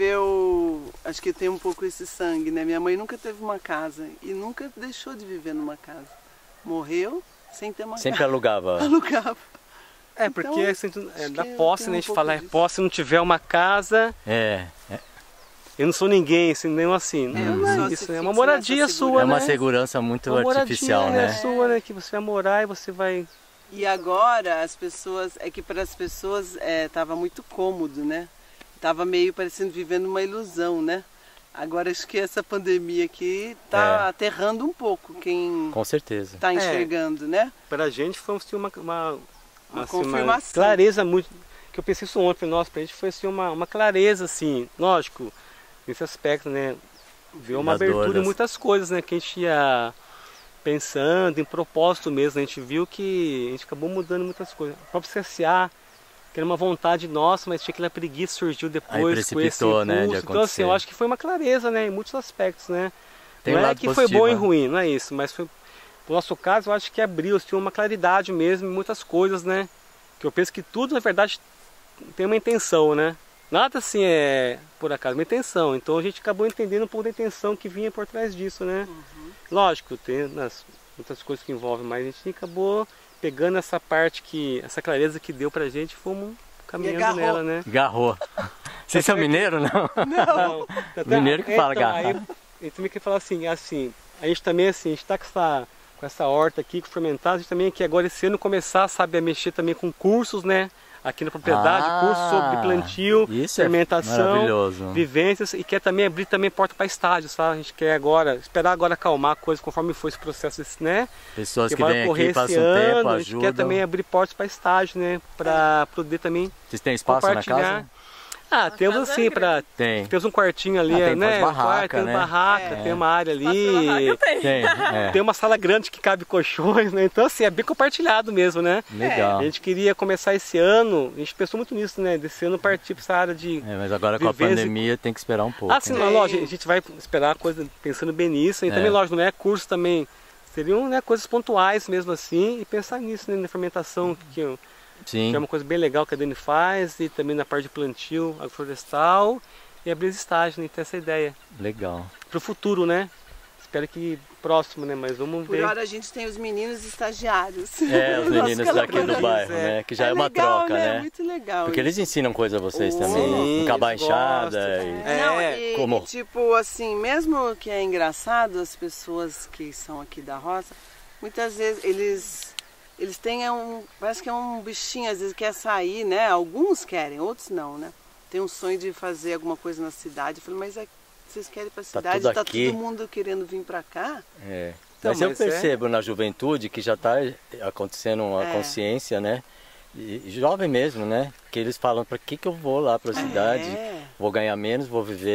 viveu, acho que tem um pouco esse sangue, né? Minha mãe nunca teve uma casa e nunca deixou de viver numa casa. Morreu sem ter uma Sempre alugava. casa. Alugava. É, porque Então, assim, é, acho da que posse, tem né? um A gente pouco fala, é disso. posse, se não tiver uma casa, É, é, eu não sou ninguém, assim, nem assim. Não, não só é se isso, fixa é uma moradia nessa sua, é uma né? segurança muito Uma moradia, artificial, né? né? Sua, né? Que você vai morar e você vai... E agora as pessoas, é que para as pessoas estava muito cômodo, né? Tava meio parecendo vivendo uma ilusão, né? Agora acho que essa pandemia aqui tá É. aterrando um pouco quem Com certeza. está enxergando, né? Pra gente foi assim, uma, uma, Uma assim, uma confirmação. clareza muito. Que eu pensei isso ontem, falei, nossa, pra gente foi assim, uma, uma clareza, assim, lógico, nesse aspecto, né? Ver uma Da abertura dor das- em muitas coisas, né? Que a gente ia pensando, em propósito mesmo, a gente viu que a gente acabou mudando muitas coisas. O próprio C S A, que era uma vontade nossa, mas tinha aquela preguiça, surgiu depois Aí com esse precipitou, né, de impulso. Então assim, eu acontecer. acho que foi uma clareza, né? Em muitos aspectos, né? Tem não um é lado que foi positivo, bom e né? ruim, não é isso, mas foi, no nosso caso eu acho que abriu assim, uma claridade mesmo em muitas coisas, né? Que eu penso que tudo na verdade tem uma intenção, né? Nada assim é por acaso, uma intenção. Então a gente acabou entendendo um pouco da intenção que vinha por trás disso, né? Uhum. Lógico, tem nas, muitas coisas que envolvem, mas a gente acabou pegando essa parte que, essa clareza que deu pra gente, fomos caminhando agarrou. nela, né? Garrou. Vocês são mineiro, não? Não. Mineiro que fala garra. Aí, eu também queria falar assim, assim, a gente também assim, a gente tá com essa, com essa horta aqui, com fermentado, a gente também quer agora esse ano começar, sabe, a mexer também com cursos, né? Aqui na propriedade, Ah, cursos sobre plantio, isso é fermentação, maravilhoso. vivências, e quer também abrir também porta para estágio, sabe? A gente quer agora, esperar agora acalmar a coisa conforme for esse processo, né? Pessoas Que que vai vêm ocorrer aqui, passam esse um tempo, ano, a gente quer ajudam. também abrir portas para estágio, né? Para poder também Vocês têm espaço na compartilhar. casa? Ah, temos casa é assim, para Tem. temos um quartinho ali, Ah, tem né? umas barraca, Um quarto, tem né? barraca, É. tem uma área ali. Eu tenho. Tem, é. Tem uma sala grande que cabe colchões, né? Então assim, é bem compartilhado mesmo, né? Legal. A gente queria começar esse ano, a gente pensou muito nisso, né? Desse ano partir para essa área de... É, mas agora com a Vivência- pandemia tem que esperar um pouco. Ah, sim, né? não, lógico, a gente vai esperar a coisa pensando bem nisso. E É. também, lógico, não é curso também. Seriam né, coisas pontuais mesmo assim. E pensar nisso, né, na fermentação, que, Sim. que é uma coisa bem legal que a Dani faz. E também na parte de plantio agroflorestal. E abrir os estágios, né? Ter essa ideia. Legal. Para o futuro, né? Espero que próximo, né? Mas vamos Por ver. hora a gente tem os meninos estagiários. É, os Nosso meninos daqui do colaborador. bairro, é. né? Que já é, uma legal, troca, né? né? Muito legal. Porque eles ensinam coisa a vocês Sim, também. Encabar eles enxada. gostam. E... É. Não, e, como? e, tipo assim, mesmo que é engraçado, as pessoas que são aqui da roça, muitas vezes eles eles têm um, parece que é um bichinho, às vezes quer sair, né? Alguns querem, outros não, né? Tem um sonho de fazer alguma coisa na cidade. Eu falei, mas é, vocês querem ir pra cidade? tudo Tá aqui. todo mundo querendo vir pra cá? É. Então, mas eu mas é- percebo na juventude que já está acontecendo uma É. consciência, né? E, e jovem mesmo, né? Que eles falam, para que, que eu vou lá para a cidade? É. Vou ganhar menos, vou viver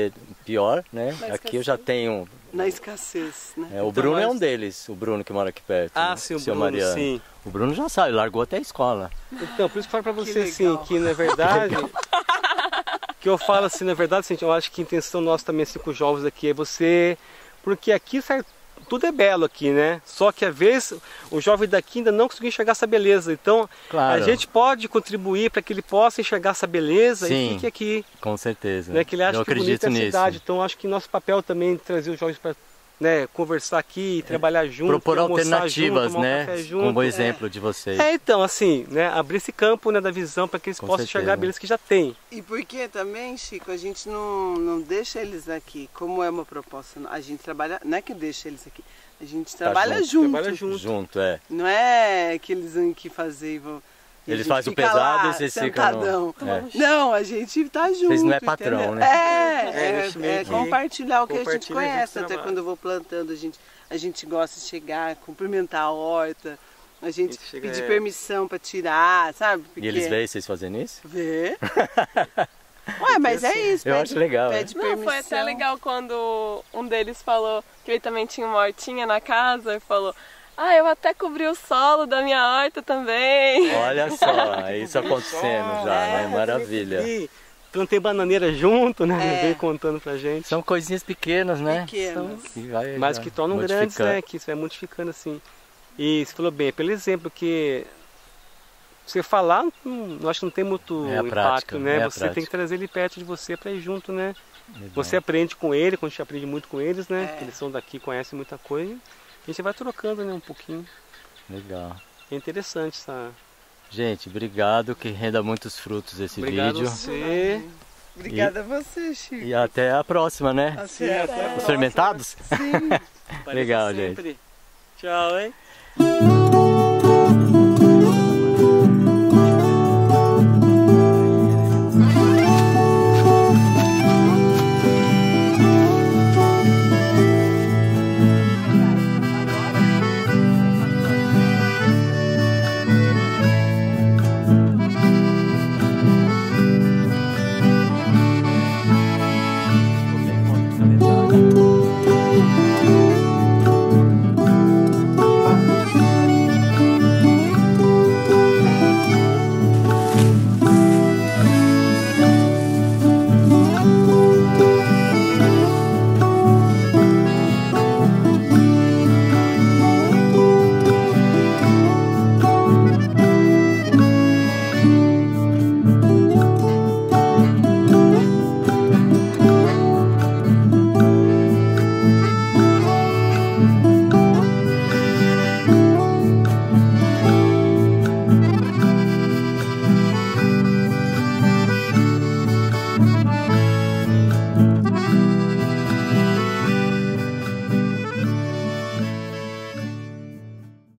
pior, né? Na Aqui eu já tenho... Na escassez, né? É, o Então, Bruno é mas- um deles, o Bruno que mora aqui perto. Ah, né? sim, o Seu Bruno, Mariano. sim. O Bruno já sabe, largou até a escola. Então, por isso que eu falo pra você Que assim, legal. que na verdade, que eu falo assim, na verdade, assim, eu acho que a intenção nossa também assim, com os jovens aqui é você, porque aqui sai, tudo é belo aqui, né? Só que às vezes o jovem daqui ainda não conseguiu enxergar essa beleza. Então, Claro. a gente pode contribuir para que ele possa enxergar essa beleza Sim. e fique aqui, Com certeza. né? Que ele acha eu que bonita acredito é a nisso. cidade. Então, acho que nosso papel também é trazer os jovens para, né, conversar aqui, trabalhar junto, Propor almoçar alternativas, junto, tomar um né? café junto. Como o exemplo de vocês. É, então, assim, né, abrir esse campo, né, da visão para que eles Com possam certeza. enxergar a beleza que já tem. E porque também, Chico, a gente não, não deixa eles aqui, como é uma proposta, a gente trabalha, não é que deixa eles aqui, a gente trabalha junto, junto, trabalha junto. Junto, é. não é que eles vão aqui fazer e vão... e a Eles gente fazem o fica pesado lá, e vocês ficam no- sentadão. É. Não, a gente tá junto. Vocês não é patrão, entendeu? né? É, É, é, a gente meio é que compartilhar o que a gente compartilha, a gente conhece, até trabalha. quando eu vou plantando, a gente, a gente gosta de chegar, cumprimentar a horta, a gente, A gente chega, pedir é. permissão para tirar, sabe? E eles veem vocês fazendo isso? Vê. Ué, mas é isso. Eu pede, acho legal, é. Pede Não, permissão. foi até legal quando um deles falou que ele também tinha uma hortinha na casa e falou: ah, eu até cobri o solo da minha horta também. Olha só, isso acontecendo já, É, né? Maravilha. E plantei bananeira junto, né? É. Veio contando pra gente. São coisinhas pequenas, né? Pequenas. Que vai Mas já que tornam grandes, modificando. né? Que isso vai modificando assim. E você falou bem, pelo exemplo que você falar, hum, eu acho que não tem muito É a impacto, prática, né? é a Você tem que prática. trazer ele perto de você para ir junto, né? Legal. Você aprende com ele, quando a gente aprende muito com eles, né? É. Porque eles são daqui, conhecem muita coisa. E a gente vai trocando, né? Um pouquinho. Legal. É interessante essa. Gente, obrigado, que renda muitos frutos esse Obrigado a vídeo. você. Obrigada a você, Chico. E até a próxima, né? Até a até a Os próxima. fermentados? Sim. Legal, Apareça gente. sempre. Tchau, hein?